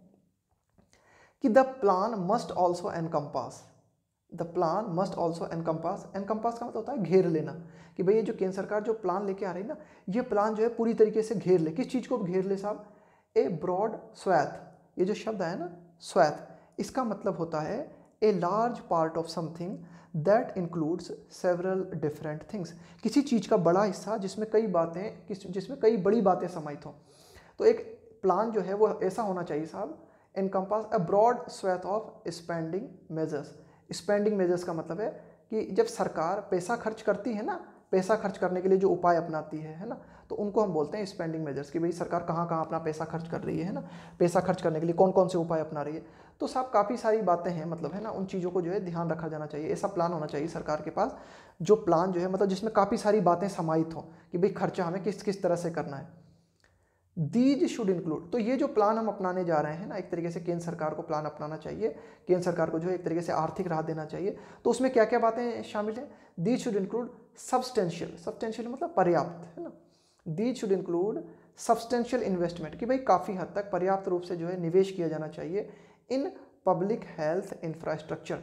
कि the plan must also encompass, the plan must also encompass, encompass का मतलब होता है घेर लेना, कि भाई ये जो केंद्र सरकार जो प्लान लेके आ रही है ना, ये प्लान जो है पूरी तरीके से घेर ले। किस चीज़ को घेर ले साहब? ए ब्रॉड स्वैथ, ये जो शब्द है ना स्वैथ, इसका मतलब होता है a large part of something that includes several different things, किसी चीज़ का बड़ा हिस्सा जिसमें कई बातें, किस जिसमें कई बड़ी बातें समाहित हों। तो एक प्लान जो है वो ऐसा होना चाहिए साहब, encompass a broad swathe of spending measures. Spending measures का मतलब है कि जब सरकार पैसा खर्च करती है ना, पैसा खर्च करने के लिए जो उपाय अपनाती है है ना, तो उनको हम बोलते हैं स्पेंडिंग मेजर्स, कि भाई सरकार कहाँ कहाँ अपना पैसा खर्च कर रही है ना, पैसा खर्च करने के लिए कौन कौन से उपाय अपना रही है। तो साहब काफ़ी सारी बातें हैं, मतलब है ना, उन चीज़ों को जो है ध्यान रखा जाना चाहिए। ऐसा प्लान होना चाहिए सरकार के पास, जो प्लान जो है मतलब जिसमें काफ़ी सारी बातें समाहित हों कि भाई खर्चा हमें किस किस तरह से करना है। दीज शुड इंक्लूड, तो ये जो प्लान हम अपनाने जा रहे हैं ना, एक तरीके से केंद्र सरकार को प्लान अपनाना चाहिए, केंद्र सरकार को जो है एक तरीके से आर्थिक राहत देना चाहिए। तो उसमें क्या क्या बातें शामिल हैं? These should include substantial, substantial मतलब पर्याप्त, है ना। These should include substantial investment, कि भाई काफ़ी हद तक पर्याप्त रूप से जो है निवेश किया जाना चाहिए in public health infrastructure,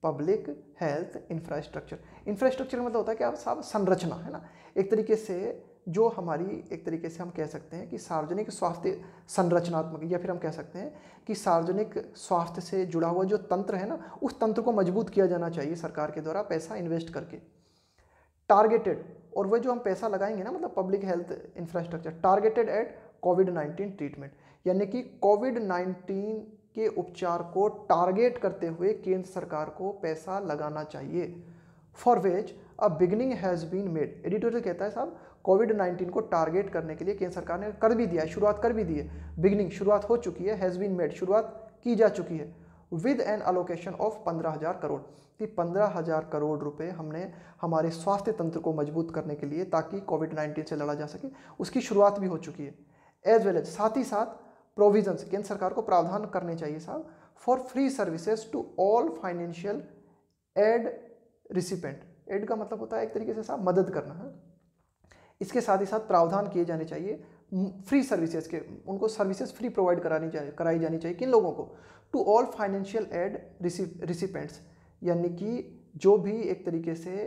public health infrastructure. Infrastructure मतलब होता है क्या साहब, संरचना, है ना, एक तरीके से जो हमारी एक तरीके से हम कह सकते हैं कि सार्वजनिक स्वास्थ्य संरचनात्मक, या फिर हम कह सकते हैं कि सार्वजनिक स्वास्थ्य से जुड़ा हुआ जो तंत्र है ना, उस तंत्र को मजबूत किया जाना चाहिए सरकार के द्वारा पैसा इन्वेस्ट करके। टारगेटेड, और वह जो हम पैसा लगाएंगे ना, मतलब public health infrastructure targeted at COVID nineteen treatment, यानी कि कोविड नाइन्टीन के उपचार को टारगेट करते हुए केंद्र सरकार को पैसा लगाना चाहिए। For which a beginning has been made. Editorial कहता है साहब कोविड नाइन्टीन को टारगेट करने के लिए केंद्र सरकार ने कर भी दिया है, शुरुआत कर भी दी है। बिगिनिंग शुरुआत हो चुकी है, हैज़ बीन मेड शुरुआत की जा चुकी है, विद एन अलोकेशन ऑफ पंद्रह हज़ार करोड़, कि पंद्रह हज़ार करोड़ रुपए हमने हमारे स्वास्थ्य तंत्र को मजबूत करने के लिए, ताकि कोविड नाइन्टीन से लड़ा जा सके, उसकी शुरुआत भी हो चुकी है। एज वेल एज साथ ही साथ प्रोविजंस, केंद्र सरकार को प्रावधान करने चाहिए साहब, for free services to all financial aid recipient. Aid का मतलब होता है एक तरीके से साहब मदद करना है। इसके साथ ही साथ प्रावधान किए जाने चाहिए फ्री सर्विसेज के, उनको सर्विसेज फ्री प्रोवाइड करानी चाहिए कराई जानी चाहिए किन लोगों को, to all financial aid recipients, यानी कि जो भी एक तरीके से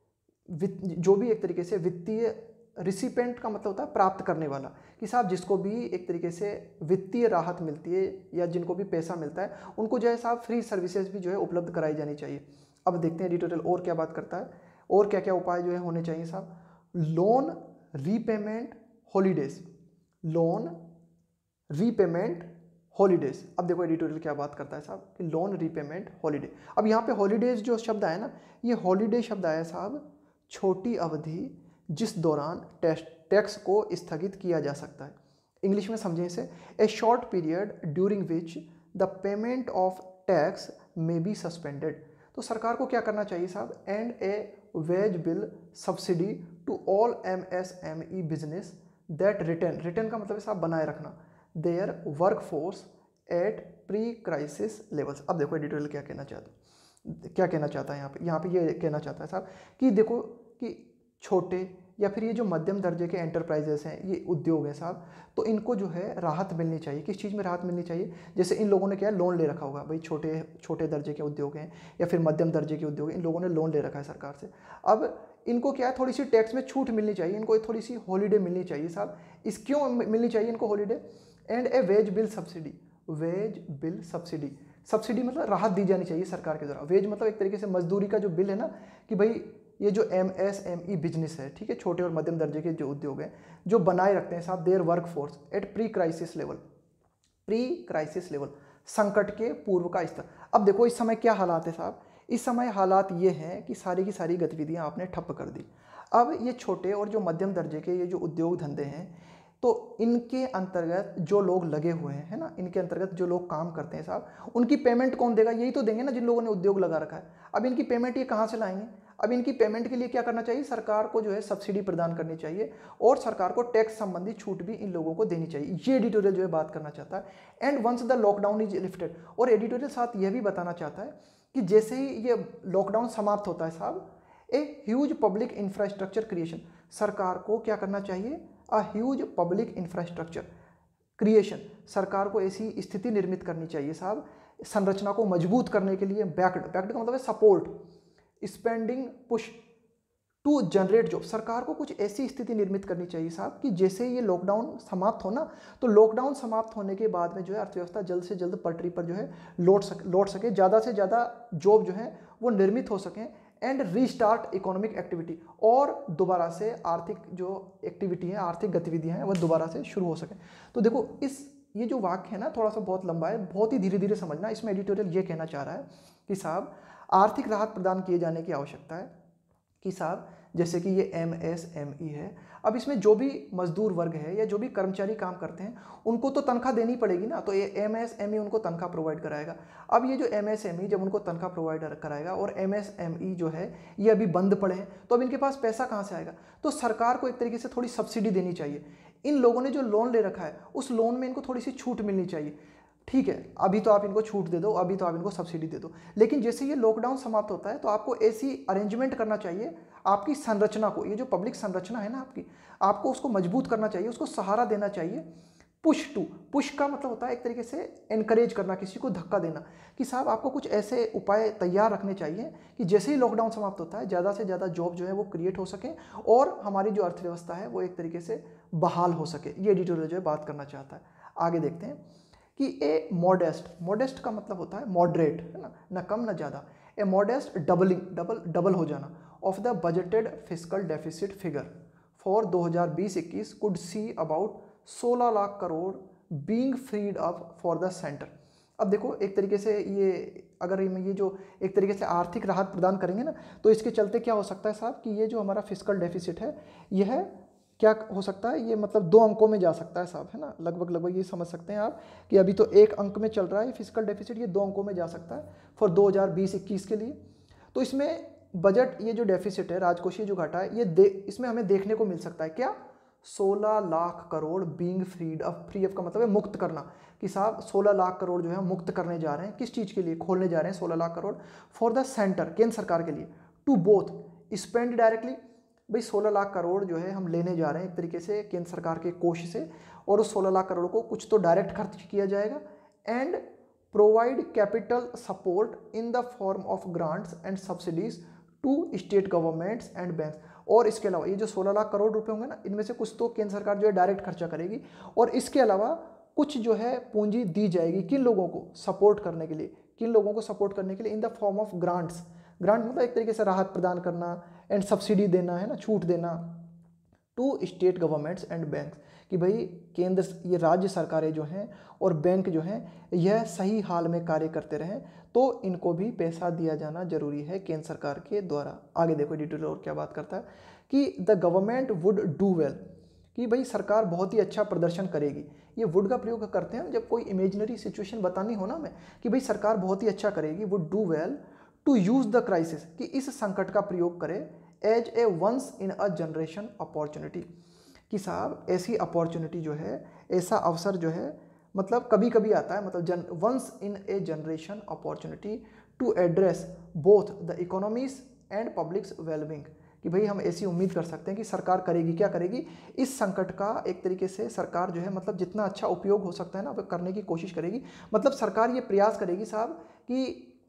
जो भी एक तरीके से वित्तीय, रिसिपेंट का मतलब होता है प्राप्त करने वाला, कि साहब जिसको भी एक तरीके से वित्तीय राहत मिलती है या जिनको भी पैसा मिलता है, उनको जो है साहब फ्री सर्विसेज भी जो है उपलब्ध कराई जानी चाहिए। अब देखते हैं एडिटोरियल और क्या बात करता है, और क्या क्या उपाय जो है होने चाहिए साहब। Loan repayment holidays, loan repayment holidays. अब देखो एडिटोरियल क्या बात करता है साहब कि लोन रीपेमेंट हॉलीडे। अब यहाँ पे हॉलीडेज जो शब्द आया ना, ये हॉलीडे शब्द आया साहब छोटी अवधि जिस दौरान टैक्स को स्थगित किया जा सकता है। इंग्लिश में समझें इसे, a short period during which the payment of tax may be suspended. तो सरकार को क्या करना चाहिए साहब, and a wage bill subsidy to all M S M E business that retain, retain का मतलब है साहब बनाए रखना, their work force at pre crisis levels. अब देखो एडिटोरियल क्या कहना चाहता क्या कहना चाहता है यहाँ पे यहाँ पे ये कहना चाहता है साहब कि देखो कि छोटे या फिर ये जो मध्यम दर्जे के एंटरप्राइजेस हैं, ये उद्योग हैं साहब, तो इनको जो है राहत मिलनी चाहिए। किस चीज़ में राहत मिलनी चाहिए, जैसे इन लोगों ने क्या है लोन ले रखा होगा, भाई छोटे छोटे दर्जे के उद्योग हैं या फिर मध्यम दर्जे के उद्योग हैं, इन लोगों ने लोन ले रखा है सरकार से। अब इनको क्या है थोड़ी सी टैक्स में छूट मिलनी चाहिए, इनको थोड़ी सी हॉलीडे मिलनी चाहिए साहब। इस क्यों मिलनी चाहिए इनको holiday, and a wage bill subsidy, wage bill subsidy, subsidy मतलब राहत दी जानी चाहिए सरकार के द्वारा। वेज मतलब एक तरीके से मजदूरी का जो बिल है ना, कि भाई ये जो M S M E business है, ठीक है, छोटे और मध्यम दर्जे के जो उद्योग हैं, जो बनाए रखते हैं साहब their work force at pre crisis level, pre crisis level संकट के पूर्व का स्तर। अब देखो इस समय क्या हालात है साहब, इस समय हालात ये हैं कि सारी की सारी गतिविधियां आपने ठप्प कर दी। अब ये छोटे और जो मध्यम दर्जे के ये जो उद्योग धंधे हैं, तो इनके अंतर्गत जो लोग लगे हुए हैं, है ना, इनके अंतर्गत जो लोग काम करते हैं साहब, उनकी पेमेंट कौन देगा, यही तो देंगे ना जिन लोगों ने उद्योग लगा रखा है। अब इनकी पेमेंट ये कहाँ से लाएंगे, अब इनकी पेमेंट के लिए क्या करना चाहिए, सरकार को जो है सब्सिडी प्रदान करनी चाहिए और सरकार को टैक्स संबंधी छूट भी इन लोगों को देनी चाहिए। ये एडिटोरियल जो है बात करना चाहता है। And once the lockdown is lifted, और एडिटोरियल साथ यह भी बताना चाहता है कि जैसे ही ये लॉकडाउन समाप्त होता है साहब, a huge public infrastructure creation, सरकार को क्या करना चाहिए, a huge public infrastructure creation, सरकार को ऐसी स्थिति निर्मित करनी चाहिए साहब, संरचना को मजबूत करने के लिए, बैक्ड, बैक्ड का मतलब है support, spending push to generate job, सरकार को कुछ ऐसी स्थिति निर्मित करनी चाहिए साहब कि जैसे ये लॉकडाउन समाप्त हो ना, तो लॉकडाउन समाप्त होने के बाद में जो है अर्थव्यवस्था जल्द से जल्द पटरी पर जो है लौट सके लौट सके ज़्यादा से ज़्यादा जॉब जो है वो निर्मित हो सकें, एंड रीस्टार्ट इकोनॉमिक एक्टिविटी, और दोबारा से आर्थिक जो एक्टिविटी है, आर्थिक गतिविधियां हैं, वह दोबारा से शुरू हो सकें। तो देखो इस ये जो वाक्य है ना थोड़ा सा बहुत लंबा है, बहुत ही धीरे धीरे समझना। इसमें एडिटोरियल ये कहना चाह रहा है कि साहब आर्थिक राहत प्रदान किए जाने की आवश्यकता है, कि साहब जैसे कि ये एम एस एम ई है, अब इसमें जो भी मजदूर वर्ग है या जो भी कर्मचारी काम करते हैं उनको तो तनख्वाह देनी पड़ेगी ना, तो ये एम एस एम ई उनको तनख्वाह प्रोवाइड कराएगा। अब ये जो एम एस एम ई जब उनको तनख्वाह प्रोवाइड कराएगा और एम एस एम ई जो है ये अभी बंद पड़े हैं, तो अब इनके पास पैसा कहाँ से आएगा, तो सरकार को एक तरीके से थोड़ी सब्सिडी देनी चाहिए। इन लोगों ने जो लोन ले रखा है उस लोन में इनको थोड़ी सी छूट मिलनी चाहिए, ठीक है, अभी तो आप इनको छूट दे दो, अभी तो आप इनको सब्सिडी दे दो, लेकिन जैसे ये लॉकडाउन समाप्त होता है तो आपको ऐसी अरेंजमेंट करना चाहिए, आपकी संरचना को, ये जो पब्लिक संरचना है ना आपकी, आपको उसको मजबूत करना चाहिए, उसको सहारा देना चाहिए, पुश टू, पुश का मतलब होता है एक तरीके से एनकरेज करना, किसी को धक्का देना कि साहब आपको कुछ ऐसे उपाय तैयार रखने चाहिए कि जैसे ही लॉकडाउन समाप्त होता है ज़्यादा से ज़्यादा जॉब जो है वो क्रिएट हो सके और हमारी जो अर्थव्यवस्था है वो एक तरीके से बहाल हो सके। ये एडिटोरियल जो है बात करना चाहता है। आगे देखते हैं कि ए मॉडेस्ट, मॉडेस्ट का मतलब होता है मॉडरेट, है ना, ना कम ना ज़्यादा। A modest doubling, double double हो जाना of the budgeted fiscal deficit figure for दो हज़ार बीस इक्कीस कुड सी अबाउट सोलह lakh crore being freed up for the centre. अब देखो एक तरीके से ये अगर ये जो एक तरीके से आर्थिक राहत प्रदान करेंगे ना, तो इसके चलते क्या हो सकता है साहब कि ये जो हमारा फिस्कल डेफिसिट है यह क्या हो सकता है, ये मतलब दो अंकों में जा सकता है साहब, है ना, लगभग लगभग ये समझ सकते हैं आप कि अभी तो एक अंक में चल रहा है फिस्कल डेफिसिट, ये दो अंकों में जा सकता है फॉर दो हज़ार बीस इक्कीस के लिए। तो इसमें बजट ये जो डेफिसिट है, राजकोषीय जो घाटा है, ये दे इसमें हमें देखने को मिल सकता है क्या, सोलह lakh crore being freed up. Free up का मतलब है मुक्त करना, कि साहब सोलह लाख करोड़ जो है मुक्त करने जा रहे हैं, किस चीज़ के लिए, खोलने जा रहे हैं सोलह lakh crore for the centre, केंद्र सरकार के लिए, टू बोथ स्पेंड डायरेक्टली, भाई सोलह लाख करोड़ जो है हम लेने जा रहे हैं एक तरीके से केंद्र सरकार के कोष से, और उस सोलह लाख करोड़ को कुछ तो डायरेक्ट खर्च किया जाएगा, and provide capital support in the form of grants and subsidies to state governments and banks. और इसके अलावा ये जो सोलह लाख करोड़ रुपए होंगे ना, इनमें से कुछ तो केंद्र सरकार जो है डायरेक्ट खर्चा करेगी, और इसके अलावा कुछ जो है पूंजी दी जाएगी किन लोगों को सपोर्ट करने के लिए, किन लोगों को सपोर्ट करने के लिए, in the form of grants. Grant मतलब एक तरीके से राहत प्रदान करना, एंड सब्सिडी देना, है ना, छूट देना, to state governments and banks, कि भाई केंद्र ये राज्य सरकारें जो हैं और बैंक जो हैं यह सही हाल में कार्य करते रहें, तो इनको भी पैसा दिया जाना जरूरी है केंद्र सरकार के द्वारा। आगे देखो एडिटोरियल और क्या बात करता है कि the government would do well, कि भाई सरकार बहुत ही अच्छा प्रदर्शन करेगी। ये वुड का प्रयोग करते हैं जब कोई इमेजिनरी सिचुएशन बतानी हो ना, में कि भाई सरकार बहुत ही अच्छा करेगी, would do well to use the crisis, कि इस संकट का प्रयोग करे as a once in a generation opportunity, कि साहब ऐसी अपॉर्चुनिटी जो है, ऐसा अवसर जो है मतलब कभी कभी आता है, मतलब जन once in a generation opportunity to address both the economies and public's wellbeing, कि भाई हम ऐसी उम्मीद कर सकते हैं कि सरकार करेगी, क्या करेगी, इस संकट का एक तरीके से सरकार जो है मतलब जितना अच्छा उपयोग हो सकता है ना करने की कोशिश करेगी। मतलब सरकार ये प्रयास करेगी साहब कि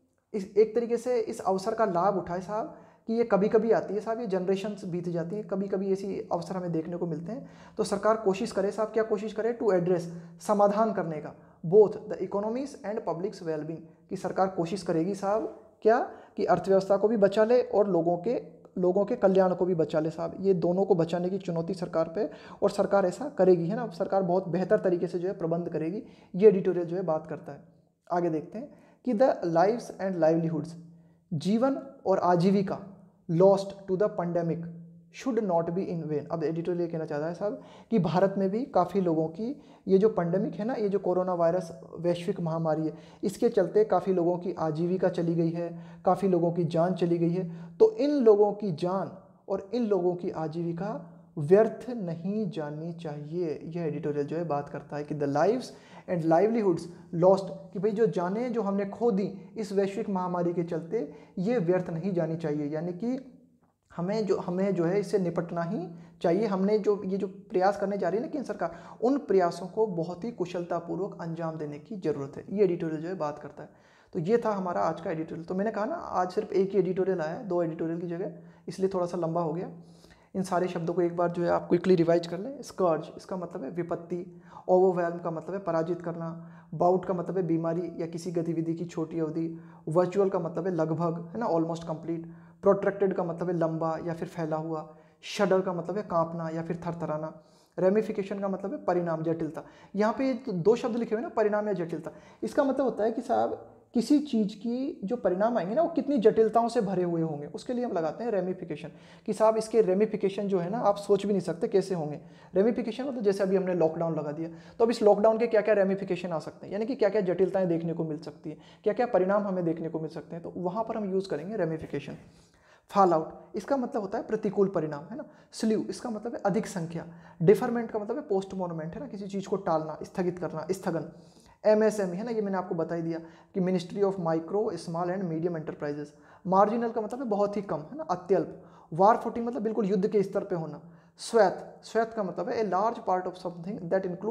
इस एक तरीके से इस अवसर का लाभ उठाए साहब, कि ये कभी कभी आती है साहब, ये जनरेशन्स बीत जाती हैं, कभी कभी ऐसी अवसर हमें देखने को मिलते हैं, तो सरकार कोशिश करे साहब, क्या कोशिश करे, टू एड्रेस, समाधान करने का, both the economies and public's wellbeing, कि सरकार कोशिश करेगी साहब क्या, कि अर्थव्यवस्था को भी बचा ले और लोगों के लोगों के कल्याण को भी बचा ले साहब, ये दोनों को बचाने की चुनौती सरकार पे, और सरकार ऐसा करेगी, है ना, सरकार बहुत बेहतर तरीके से जो है प्रबंध करेगी। ये एडिटोरियल जो है बात करता है। आगे देखते हैं कि द लाइव्स एंड लाइवलीहुड्स, जीवन और आजीविका lost to the pandemic should not be in vain. अब एडिटोरियल ये कहना चाहता है साहब कि भारत में भी काफ़ी लोगों की ये जो पेंडेमिक है ना, ये जो कोरोना वायरस वैश्विक महामारी है, इसके चलते काफ़ी लोगों की आजीविका चली गई है, काफ़ी लोगों की जान चली गई है, तो इन लोगों की जान और इन लोगों की आजीविका व्यर्थ नहीं जानी चाहिए। यह एडिटोरियल जो है बात करता है कि the lives and livelihoods lost, कि भाई जो जानें जो हमने खो दी इस वैश्विक महामारी के चलते, ये व्यर्थ नहीं जानी चाहिए, यानी कि हमें जो हमें जो है इससे निपटना ही चाहिए। हमने जो ये जो प्रयास करने जा रही है ना केंद्र सरकार, उन प्रयासों को बहुत ही कुशलतापूर्वक अंजाम देने की जरूरत है। ये एडिटोरियल जो है बात करता है। तो ये था हमारा आज का एडिटोरियल। तो मैंने कहा ना आज सिर्फ एक ही एडिटोरियल आया है, दो एडिटोरियल की जगह, इसलिए थोड़ा सा लंबा हो गया। इन सारे शब्दों को एक बार जो है आप क्विकली रिवाइज कर लें। स्कर्ज इसका मतलब है विपत्ति, ओवरवेल्म का मतलब है पराजित करना, बाउट का मतलब है बीमारी या किसी गतिविधि की छोटी अवधि, वर्चुअल का मतलब है लगभग, है ना, ऑलमोस्ट कंप्लीट, प्रोट्रैक्टेड का मतलब है लंबा या फिर फैला हुआ, शडर का मतलब है कांपना या फिर थरथराना, रेमिफिकेशन का मतलब है परिणाम, जटिलता। यहाँ पे दो शब्द लिखे हुए ना, परिणाम या जटिलता, इसका मतलब होता है कि साहब किसी चीज़ की जो परिणाम आएंगे ना वो कितनी जटिलताओं से भरे हुए होंगे, उसके लिए हम लगाते हैं रेमिफिकेशन, कि साहब इसके रेमिफिकेशन जो है ना आप सोच भी नहीं सकते कैसे होंगे। रेमिफिकेशन मतलब जैसे अभी हमने लॉकडाउन लगा दिया, तो अब इस लॉकडाउन के क्या क्या रेमिफिकेशन आ सकते हैं, यानी कि क्या क्या जटिलताएं देखने को मिल सकती है, क्या क्या परिणाम हमें देखने को मिल सकते हैं, तो वहाँ पर हम यूज़ करेंगे रेमिफिकेशन। फॉल आउट इसका मतलब होता है प्रतिकूल परिणाम, है ना। स्ल्यू इसका मतलब है अधिक संख्या। डिफरमेंट का मतलब है पोस्टपोनमेंट, है ना, किसी चीज़ को टालना, स्थगित करना, स्थगन। एमएसएमई है ना, ये मैंने आपको बता ही दिया कि ministry of micro small and medium enterprises. Marginal का मतलब है बहुत ही कम, है ना, अत्यल्प। वार फुटिंग मतलब बिल्कुल युद्ध के स्तर पे होना। स्वैत, स्वैत का मतलब है a large part of something that includes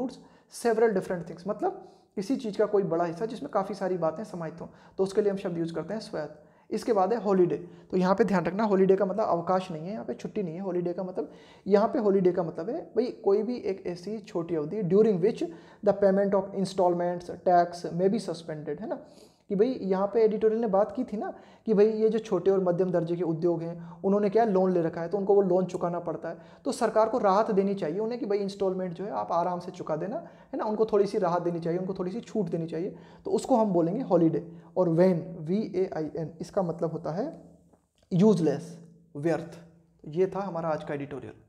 several different things, मतलब किसी चीज़ का कोई बड़ा हिस्सा जिसमें काफ़ी सारी बातें समाहित हों, तो उसके लिए हम शब्द यूज़ करते हैं स्वैत। इसके बाद है हॉलीडे। तो यहाँ पे ध्यान रखना, हॉलीडे का मतलब अवकाश नहीं है, यहाँ पे छुट्टी नहीं है। हॉलीडे का मतलब, यहाँ पे हॉलीडे का मतलब है भाई कोई भी एक ऐसी छोटी अवधि during which the payment of instalments tax may be suspended, है ना। कि भाई यहाँ पे एडिटोरियल ने बात की थी ना कि भाई ये जो छोटे और मध्यम दर्जे के उद्योग हैं उन्होंने क्या लोन ले रखा है, तो उनको वो लोन चुकाना पड़ता है, तो सरकार को राहत देनी चाहिए उन्हें कि भाई इंस्टॉलमेंट जो है आप आराम से चुका देना, है ना। उनको थोड़ी सी राहत देनी चाहिए, उनको थोड़ी सी छूट देनी चाहिए, तो उसको हम बोलेंगे हॉलीडे। और vain, V A I N, इसका मतलब होता है यूजलेस, व्यर्थ। ये था हमारा आज का एडिटोरियल।